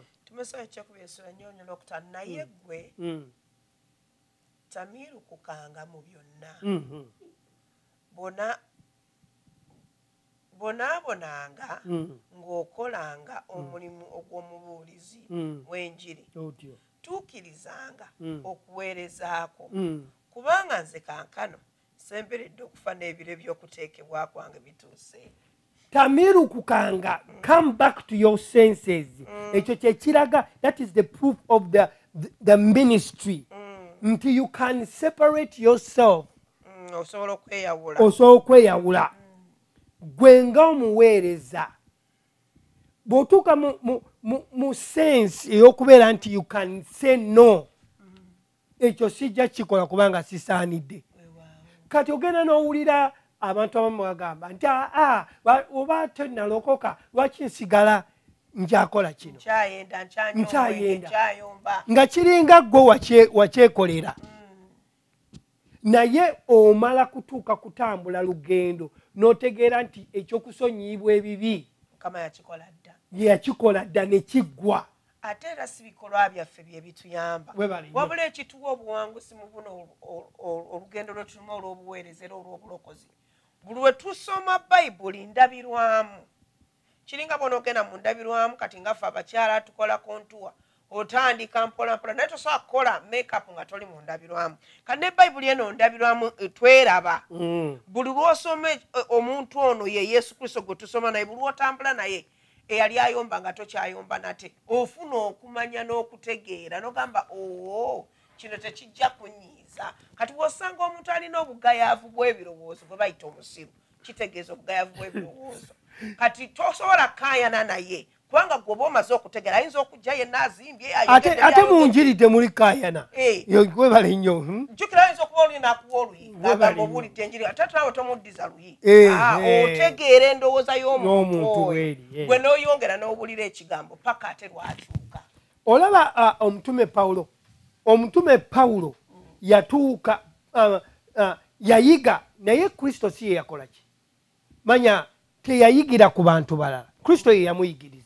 naye gwe tamiirukukanga mu byonna bonaabonanga ng'okolanga omulimu ogw'omubuulizi w'enjiri tuukirizanga okuweerezaako kubanga nze kankano semberedde okufa n'ebiro by'okuteekebwa kwange bituuse tamiru kukanga, come back to your senses. Ekyo kyekiraga, that is the proof of the ministry. Until you can separate yourself. Osobola okweyawula. Gwe nga omuweereza bw'otuuka mu sense ey'okubeera nti you can say no, ekyo sijja kikola kubanga sisaanidde. Kati ogenda n'owulira abantu abamu bagamba nti oba tonnalokoka lwaki nsigala nkyakola kino, nkyayenda, nga kiringa ggwe wakyekolera. Naye omala kutuuka kutambula lugendo n'otegeera nti ekyokusonyiyibwa ebibi yakikola dda ne kiggwa. Ate era si bikolwa byaffe bye bituyamba, wabula ekituwa obuwanguzi mu buno olugendo lwe tuluma olw'obuweereza era olw'obulokozi. Buli lwe tusoma Bayibuli ndabirwamu, kiringa bw'onoogenda mu ndabirwamu kati ngaffe abakyala tukola kontuwa, otandika mpolampola naye tosobola kukola makeup nga toli mu ndabirwamu. Kati ne Bayibuli eno ndabirwamu tweraba. Buli lw'osoma omuntu ono ye Yesu Kristo gwe tusoma naye, buli lw'otambula naye eyali ayomba nga tokyayomba nate, ofuna okumanya n'okutegeera n'ogamba kino tekijja kunyiiza. Kati bw'osanga omuntu alina obugayaavu bw'ebirowoozo bwe bayita omusiru, kitegeeza obugayaavu bw'ebirowoozo. Kati tosobola kaayana naye kubanga gwe omaze okutegeera ayinza okujja yenna azimbye. Ate mu njiri temuli kaayana. Webale nnyo. Jjukira ayinza okuba oluyi n'akuwa oluyi ng'agamba obuulidde enjiri ate nawe tomuddiza luyi. Otegeera endowooza y'omuntu oyo, gwe n'oyongera n'owulira ekigambo paka ate lwakyuka. Olaba omutume Pawulo yatuuka yayiga, naye Kristo si ye yakola ki? Manya teyayigira ku bantu balala, Kristo ye yamuyigiriza.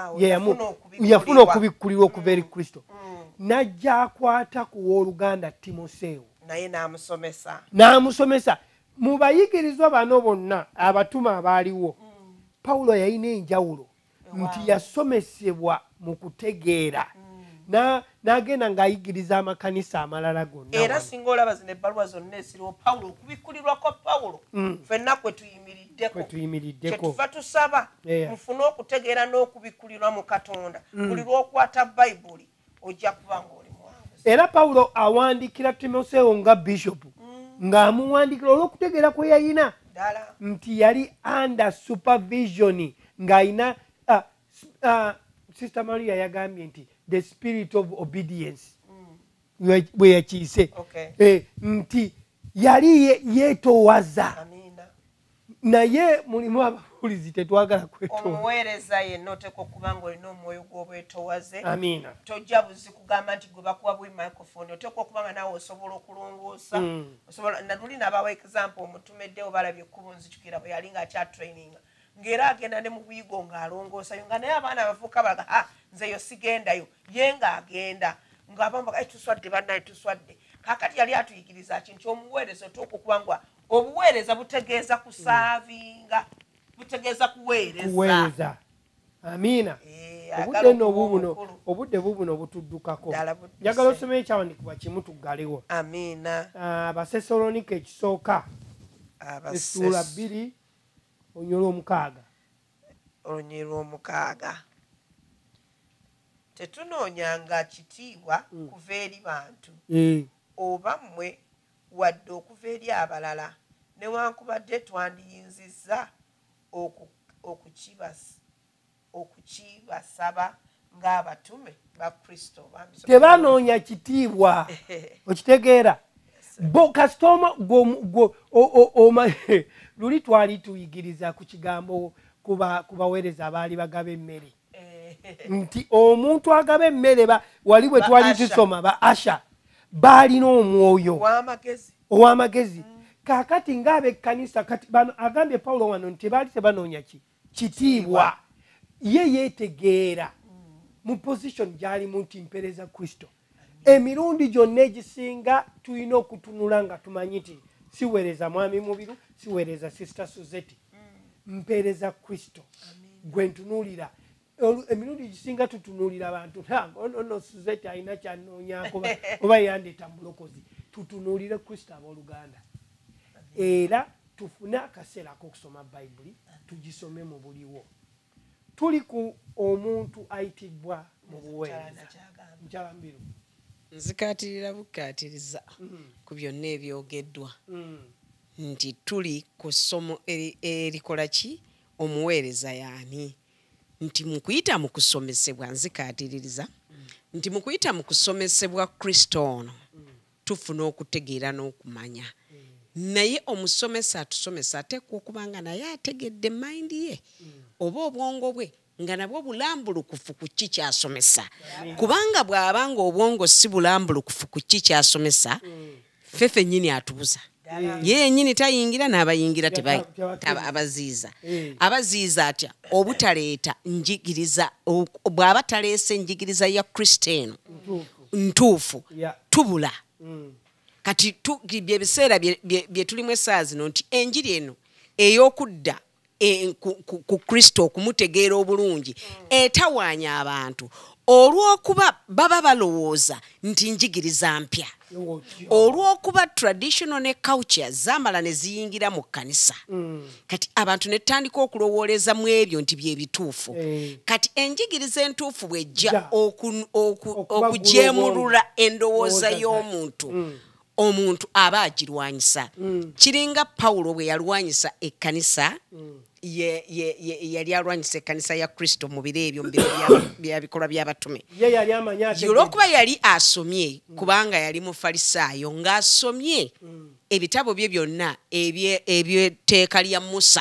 Yafuna okubikkulirwa okuva eri Kristo. Najja akwata ku w'oluganda Timoseewo naye n'amusomesa. Mu bayigirizwa bano bonna abatuma abaaliwo, Pawulo yalina enjawulo nti yasomesebwa mu kutegeera. N'agenda ng'ayigiriza amakanisa amalala gonna. Era singa olaba zino ebbaluwa zonna eziriwo Pawulo, okubikkulirwako Pawulo ffenna kwe tuyimiriddeko. Kyetuva tusaba mufune okutegeera n'okubikkulirwa mu Katonda. Buli lw'okwata Bayibuli ojja kuba ng'oli muwanguzi. Era Pawulo awandiikira Timoseewo nga bishopu, ng'amuwandiikira olw'okutegeera kwe yalina nti yali under supervision ng'ayina Sister Maria yagambye nti the spirit of obedience bwe yakiise nti yali yeetoowaza. Naye mulimu ababuulizi tetwagala kwetoowaza. Omuweereza yenna oteekwa okuba ng'olina omwoyo gw'obwetoowaze. Amiina. Tojja buzi kugamba nti gwe bakuwa bwi microphone, oteekwa okuba nga naawe osobola okulongoosa. Naluli nabawa example omutumeddewo balabye ekkubo nzijukira bwe yali ng'akyatraininga. Ng'era agenda ne mu buyigo ng'alongoosayo nga naye abaana abavubuka balaga nze yo sigendayo, ye ng'agenda ng'abamu tuswadde bannaye tuswadde. Kaakati yali atuyigiriza kintu omuweereza otuuka okuba ngwa obuweereza butegeeza kusaavinga, butegeeza kuweereza. Amiina. Obudde bubuno butuddukako. Njagala osome ekyawandiikibwa kimu tuggalewo. Amiina. Abasessalonike ekisooka essula 2 olunyiri lw'omukaaga. Tetunoonyanga kitiibwa kuva eri bantu oba mmwe wadde okuva eri abalala, newankubadde twandiyinzizza okukibasaba ng'abatume ba Kristo. Tebanoonya kitiibwa, okitegeera? Kasitoma luli twali tuyigiriza ku kigambo ku baweereza abaali bagaba emmere nti omuntu agaba emmere wali bwe twali tusoma ba Asha baalina omwoyo ow'amagezi. Kaakati ng'ab'ekkanisa kati bano agambye Pawulo wano nti baali tebanoonya kitiibwa. Ye yeetegeera mu position gy'alimu nti mpeereza Kristo. Emirundi gyonna egisinga tulina okutunula nga tumanyi nti siweereza mwami mubiru, siweereza Sister Suzette, mpeereza Kristo gwe ntunuulira. Emirundi egisinga tutunuulira abantu no Suzette alina kyanoonyaako oba yandeeta mulokozi. Tutunuulire Kristo abooluganda. Era tufune akaseera k'okusoma bayibuli tugisome mu buliwo. Tuli ku omuntu ayitibwa mu buweereza. Mukyala Mbiru. Nzikatirira bukatiriza ku byonna ebyogeddwa nti tuli ku ssomo erikola ki omuweereza yaani nti mu kuyita mu kusomesebwa nzikatiririza nti mu kuyita mu kusomesebwa Kristo ono tufuna okutegeera n'okumanya naye omusomesa atusomesa ateekwa okuba nga naye ategedde mayindi ye oba obwongo bwe nga nabwo bulambulukufu ku ki kyasomesa kubanga bw'abanga obwongo si bulambulukufu ku ki kyasomesa fefe nnyini atubuza ye yennyini tayingira n'abayingira abaziiza abaziiza atya obutaleeta njigiriza bw'aba taleese njigiriza ya Kristo eno ntuufu tubula kati bye biseera bye tulimu essaawa zino nti enjiri eno ey'okudda ku Kristo okumutegeera obulungi etawaanya abantu olw'okuba baba balowooza nti njigiriza mpya olw'okuba traditional ne culture zamala ne ziyingira mu kkanisa kati abantu ne tutandika okulowooleza mu ebyo nti bye bituufu kati enjigiriza entuufu bw'ejja okujeemulula endowooza y'omuntu omuntu aba agirwanyisa kiringa Pawulo bwe yalwanyisa ekkanisa yali alwanyisa ekkanisa ya Kristo mu biro ebyo mu biro bya bikolwa by'abatume olw'okuba yali asomye kubanga yali mufalisaayo ng'asomye ebitabo bye byonna eby'etteeka lya Musa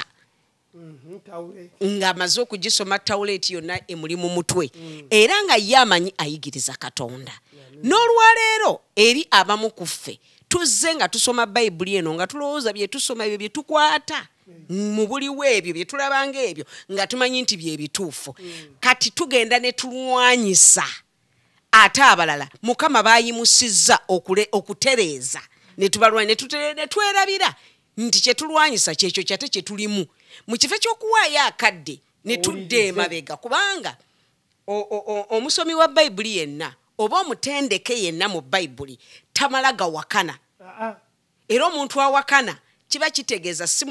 ng'amaze okugisoma tawuleeti yonna emuli mu mutwe era nga ye amanyi ayigiriza Katonda n'olwaleero eri abamu ku ffe tuzze nga tusoma bayibuli eno nga tulowooza bye tusoma ebyo bye tukwata mu buliwo ebyo bye tulabanga ebyo nga tumanyi nti bye bituufu kati tugenda ne tulwanyisa ate abalala Mukama baayimusizza okutereeza ne tubalwanya ne twerabira nti kye tulwanyisa kyekyo kyate kye tulimu mu kifo ky'okuwaayo akadde ne tudde emabega kubanga omusomi wa bayibuli yenna oba omutendeke yenna mu bayibuli tamala gawakana era omuntu awakana kiba kitegeeza si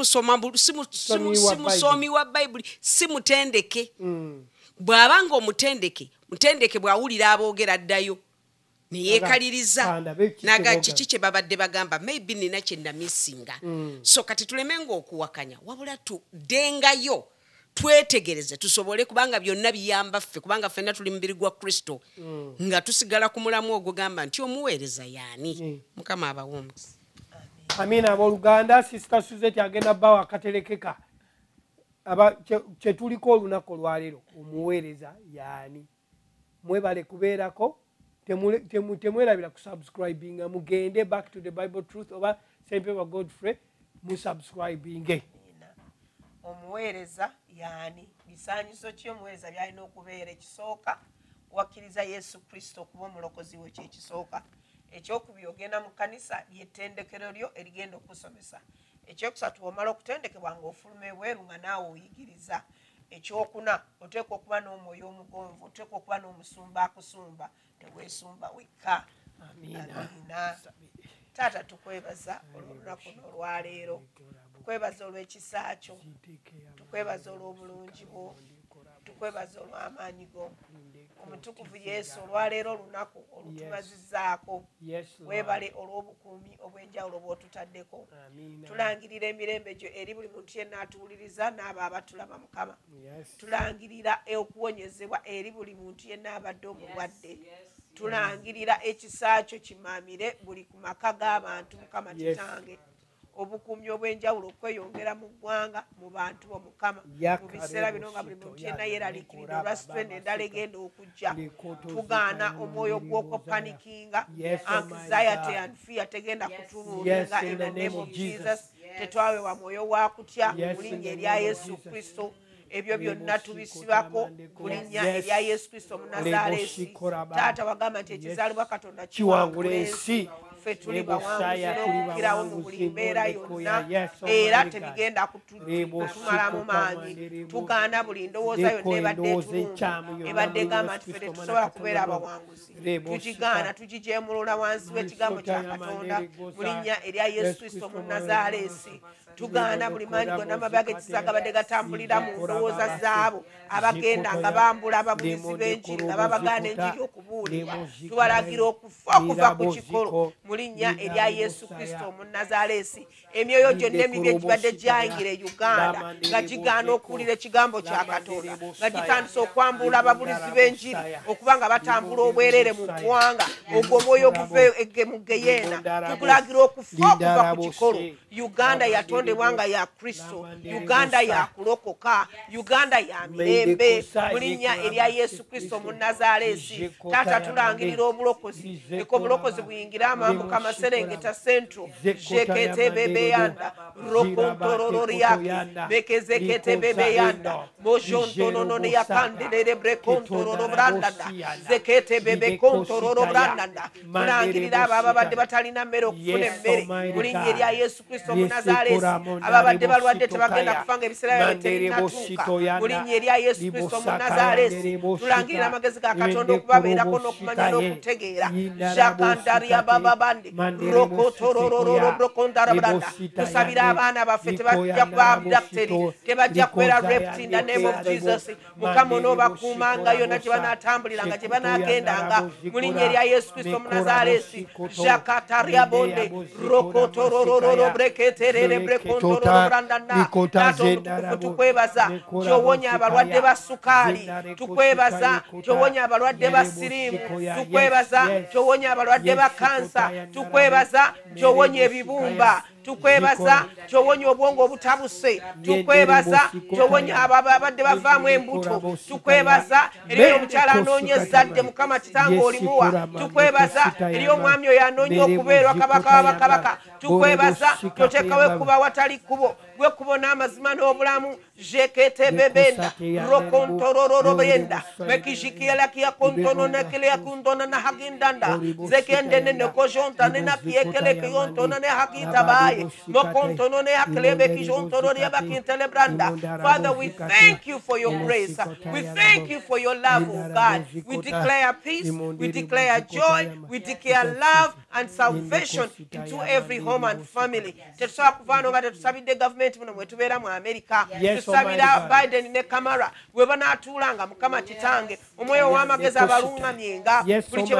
musomi wa bayibuli si mutendeke bw'abanga mutendeke bw'awulira aboogera addayo ne yeekaliriza naga kiki kye babadde bagamba maybe nina kye namisinga so kati tulemenga okuwakanya wabula tuddengayo twetegereze tusobole kubanga byonna biyamba ffe kubanga ffenna tuli mubiri gwa Kristo nga tusigala ku mulamu ogugamba nti omuweereza yaani Mukama abawomzi. Amina abooluganda Sister Suzette agenda bbawo akaterekeka kye tuliko olunaku olwaleero omuweereza yaani mwebale kubeerako temwerabira kusubscribinga mugende Back to the Bible Truth oba Sempewa Godfrey musubscribinge. Omuweereza yaani bisaanyizo ky'omuweereza byalina okubeera ekisooka wakkiriza Yesu Kristo okuba omulokozi we kyekisooka ekyokubiri ogenda mu kkanisa ly'ettendekero lyo erigenda okusomesa ekyokusatu omala okutendekebwa ng'ofuluma ebweru nga naawe oyigiriza ekyokuna oteekwa okuba n'omwoyo omugonvu oteekwa okuba n'omusumba akusumba teweesumba wekka. Amina. Taata tukwebaza olunaku n'olwaleero tukwebaza olw'ekisa kyo tukwebaza olw'obulungi bwo tukwebaza olw'amaanyi go omutukuvu Yesu olwaleero olunaku olutubazizzaako weebale olw'obukuumi obw'enjawulo bw'otutaddeko tulangirira emirembe gyo eri buli muntu yenna atuwuliriza n'abo abatulaba Mukama tulangirira okuwonyezebwa eri buli muntu yenna abadde omulwadde tulangirira ekisa kyo kimaamire buli ku maka g'abantu Mukama kitange obukuumi obw'enjawulo okweyongera mu ggwanga mu bantu bo Mukama mu biseera bino nga buli muntu yenna yeeraliikirira olwasitwenda endala egenda okujja tugaana omwoyo gw'okupanikinga anxiety and fear tegenda kutubuulinga in the name of Jesus tetwaweebwa mwoyo wa kutya mu linnya erya Yesu Kristo ebyo byonna tubisibako mu linnya erya Yesu Kristo Omunnazaaleesi. Taata wagamba nti ekizaalibwa Katonda kiwangula ensi ffe tuli bawanguzi n'okukirawo mu buli mbeera yonna era tebigenda kutumala mu maanyi tugaana buli ndowooza yonna ebadde etulumba ebadde egamba nti ffe tetusobola kubeera abawanguzi tukigaana tukijeemulula wansi w'ekigambo kya Katonda mu linnya erya Yesu Kristo mu Nazaaleesi tugaana buli maanyi gonna amabanga ekisaga badde gatambulira mu ndowooza zaabo abagenda nga bambula ababulizi b'enjiri nga babagaana enjiri okubuulira tubalagira okuva ku kikolo mu linnya erya Yesu Kristo mu Nazaaleesi emyoyo gyonna emibi egibadde gyayingira e Uganda nga gigaana okuwulira ekigambo kya Katonda nga gitandise okwambula ababulizi b'enjiri okuba nga batambula obwereere mu ggwanga ogwo omwoyo oguve mu geyeena tukulagira okufa okuva ku kikolo Uganda yatondebwa nga ya Kristo Uganda yakulokoka Uganda ya mirembe mu linnya erya Yesu Kristo mu Nazaaleesi taata tulangirira obulokozi eko obulokozi buyingira amambuka Maserengeta Central Jekete bebeyanda rokontorororiaki bekezekete bebeyanda mojontonono yakandelere brekontororo brandanda zekete bebe kontororo brandanda tulangirira abo ababadde batalina mmere okufuna emmere mu linnya erya Yesu Kristo mu Nazaaleesi ababadde balwadde tebagenda kufanga ebiseera byabwe tebinatuuka mu linnya erya Yesu Kristo mu Nazaaleesi tulangirira amagezi ga Katonda okubabeerako n'okumanya n'okutegeera jakandaria bababande rokotorororo brokondarabranda tusabira abaana baffe tebajja kuba abducted tebajja kubeera raped in the name of Jesus Mukama onoobakuumangayo na gye banaatambuliranga gye banaagendanga mu linnya erya Yesu Kristo mu Nazaaleesi jakataria bonde rokotorororo breketerere brekontororobrandanda taata tukwebaza gyowonya abalwadde ba sukaali tukwebaza gyowonya abalwadde ba siriimu tukwebaza gyowonya abalwadde ba kansa tukwebaza gyowonya ebibumba tukwebaza gyowonya obwongo obutabuse tukwebaza gyowonya ababadde bavaamu embuto tukwebaza eriyo omukyala anoonya ezzadde Mukama kitange olimuwa tukwebaza eriyo omwami oyo anoonya okubeerwa kabaka w'abakabaka tukwebaza toteekawo ekkuba watali kkubo gwekkubo n'amazima n'obulamu jekete bebenda rokontorororo benda mekishikielakia kontono nekelea kuntona na hakindanda zekende nene kojonta nena kiekeleke yontona ne hakitabaye mokontono ne haklebe kijontoro ya bakintele branda. Father, we thank you for your grace. We thank you for your love, oh God. We declare peace, we declare joy, we declare love and salvation into every home and family. Tetusobola kuvaano nga tetusabidde gavumenti muno mwe tubeera mu America. Tusabira Biden ne Kamala we banaatuulanga Mukama kitange omwoyo w'amagezi abalungamyenga buli kye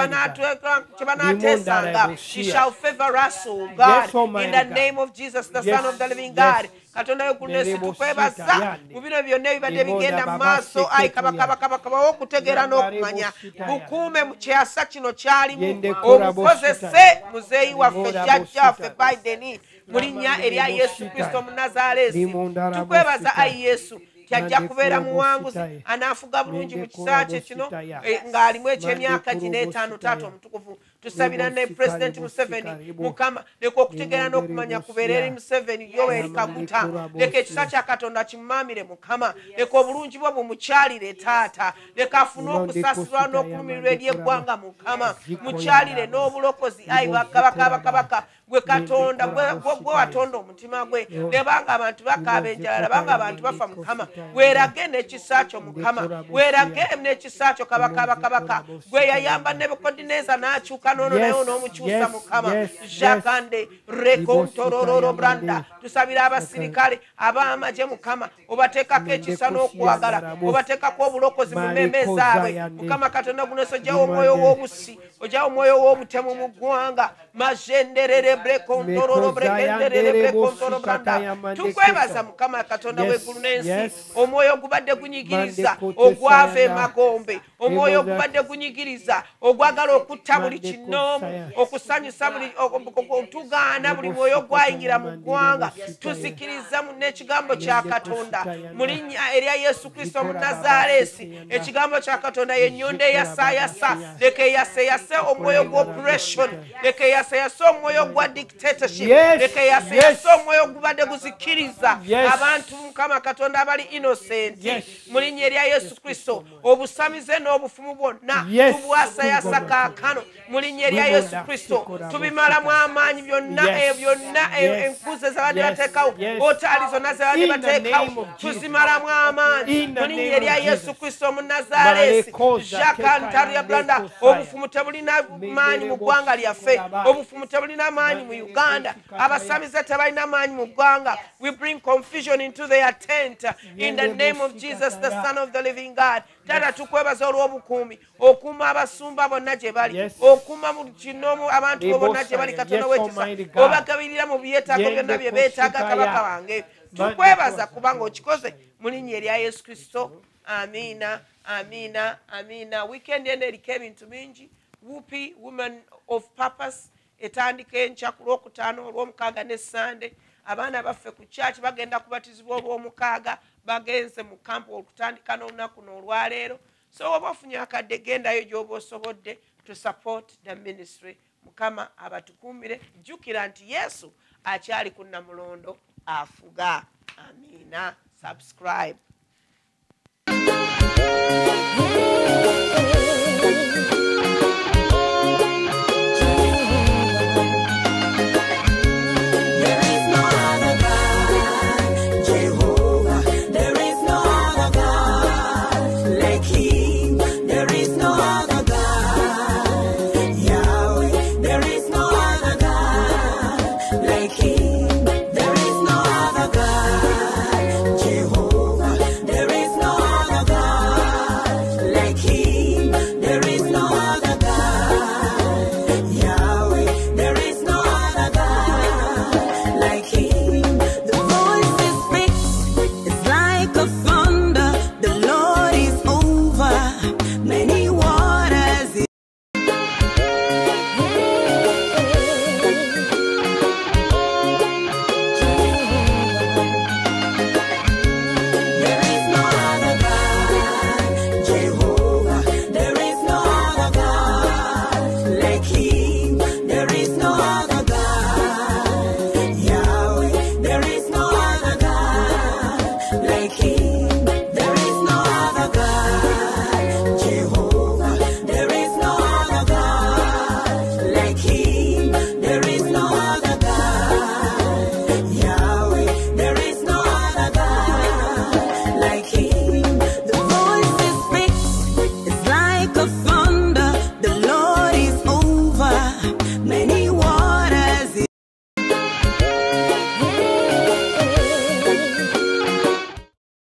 banaateesanga. He shall favor us, oh God, in the name of Jesus, the Son of the living God. Katonda yokulesi tukwebaza mu bino byonna ebibadde bigenda mu maaso ayi kabakabakaba w'okutegeera n'okumanya bukuume mu kyasa kino kyalimu obukozese muzeeyi waffe jjajjaffe Biden mu linnya erya Yesu Kristo mu Nazaaleesi. Tukwebaza ayi Yesu kyajja kubeera muwanguzi anaafuga bulungi mu kisaa kye kino ng'alimu eky'emyaka gino etaano taata omutukuvu. Tusabira ne President Museveni Mukama leka okutegeera n'okumanya kubeera eri Museveni Yoweri Kaguta leka ekisa kya Katonda kimumaamire Mukama leka obulungi bwe bumukyalire taata leka afune okusaasirwa n'okulumirirwa eri eggwanga Mukama mukyalire n'obulokozi ayi bakabaka gwe Katonda gwe watonda omutima gwe nebanga abantu bakaaba enjala labanga abantu bafa Mukama weerage n'ekisa kyo Mukama weerage n'ekisa kyo kabaka gwe yayamba Nebukadineza n'akyuka nono naye n'omukyusa Mukama jakande rekontorororo branda. Tusabira abasirikale ab'amagye Mukama obateekako ekisa n'okwagala obateekako obulokozi mu mmeeme zaabwe Mukama Katonda guno ojjawo omwoyo w'obusi ojjawo omwoyo w'obutemu mu ggwanga majenderere brekontororo brekenderere brekontoro branda. Tukwebaza Mukama Katonda w'eggulu n'ensi omwoyo ogubadde gunyigiriza ogwava emagombe omwoyo ogubadde gunyigiriza ogwagala okutta buli kinoomu okusanyusa buli tugaana buli mwoyo gwayingira mu ggwanga tusikiriza n'ekigambo kya Katonda mu linnya erya Yesu Kristo mu Nazaaleesi. Ekigambo kya Katonda y'ennyonda eyasaayasa leka eyaseyase omwoyo gw'operation leka eyaseyase omwoyo gwa dictatorship leka eyaseyase omwoyo ogubadde guzikiriza abantu Mukama Katonda abali innocent mu linnya erya Yesu Kristo obusamize n'obufumu bwonna tubwasayasa kaakano mu linnya erya Yesu Kristo tubimalamu amaanyi byonna enkuza zabadde bateekawo otaali zonna zabadde bateekawo tuzimalamu amaanyi mu linnya erya Yesu Kristo Omunnazaaleesi jakantaria blanda obufumu tebulina maanyi mu ggwanga lyaffe obufumu tebulina maanyi mu Uganda abasamize tebalina maanyi mu ggwanga. We bring confusion into their tent in the name of Jesus the Son of the living God. Tata tukwebaza olw'obukuumi okuuma abasumba bonna gye bali okuuma mu kinomu abantu bonna gye bali Katonda w'ekisa obagabirira mu byetaago byonna bye beetaaga kabaka wange tukwebaza kubanga okikoze mu linnya erya Yesu Kristo. Amina, amina, amina. Weekend eno eriko ebintu bingi. Wupi Women of Purpose etandika enkya ku Lwokutaano Olwomukaaga ne Sande. Abaana baffe ku church bagenda kubatizibwa Olwomukaaga bagenze mu kampu okutandika n'olunaku n'olwaleero. So oba ofunye akadde gendayo gy'oba osobodde to support the ministry. Mukama abatukuumire jjukira nti Yesu akyali ku Namulondo afuga. Amina. Subscribe. Like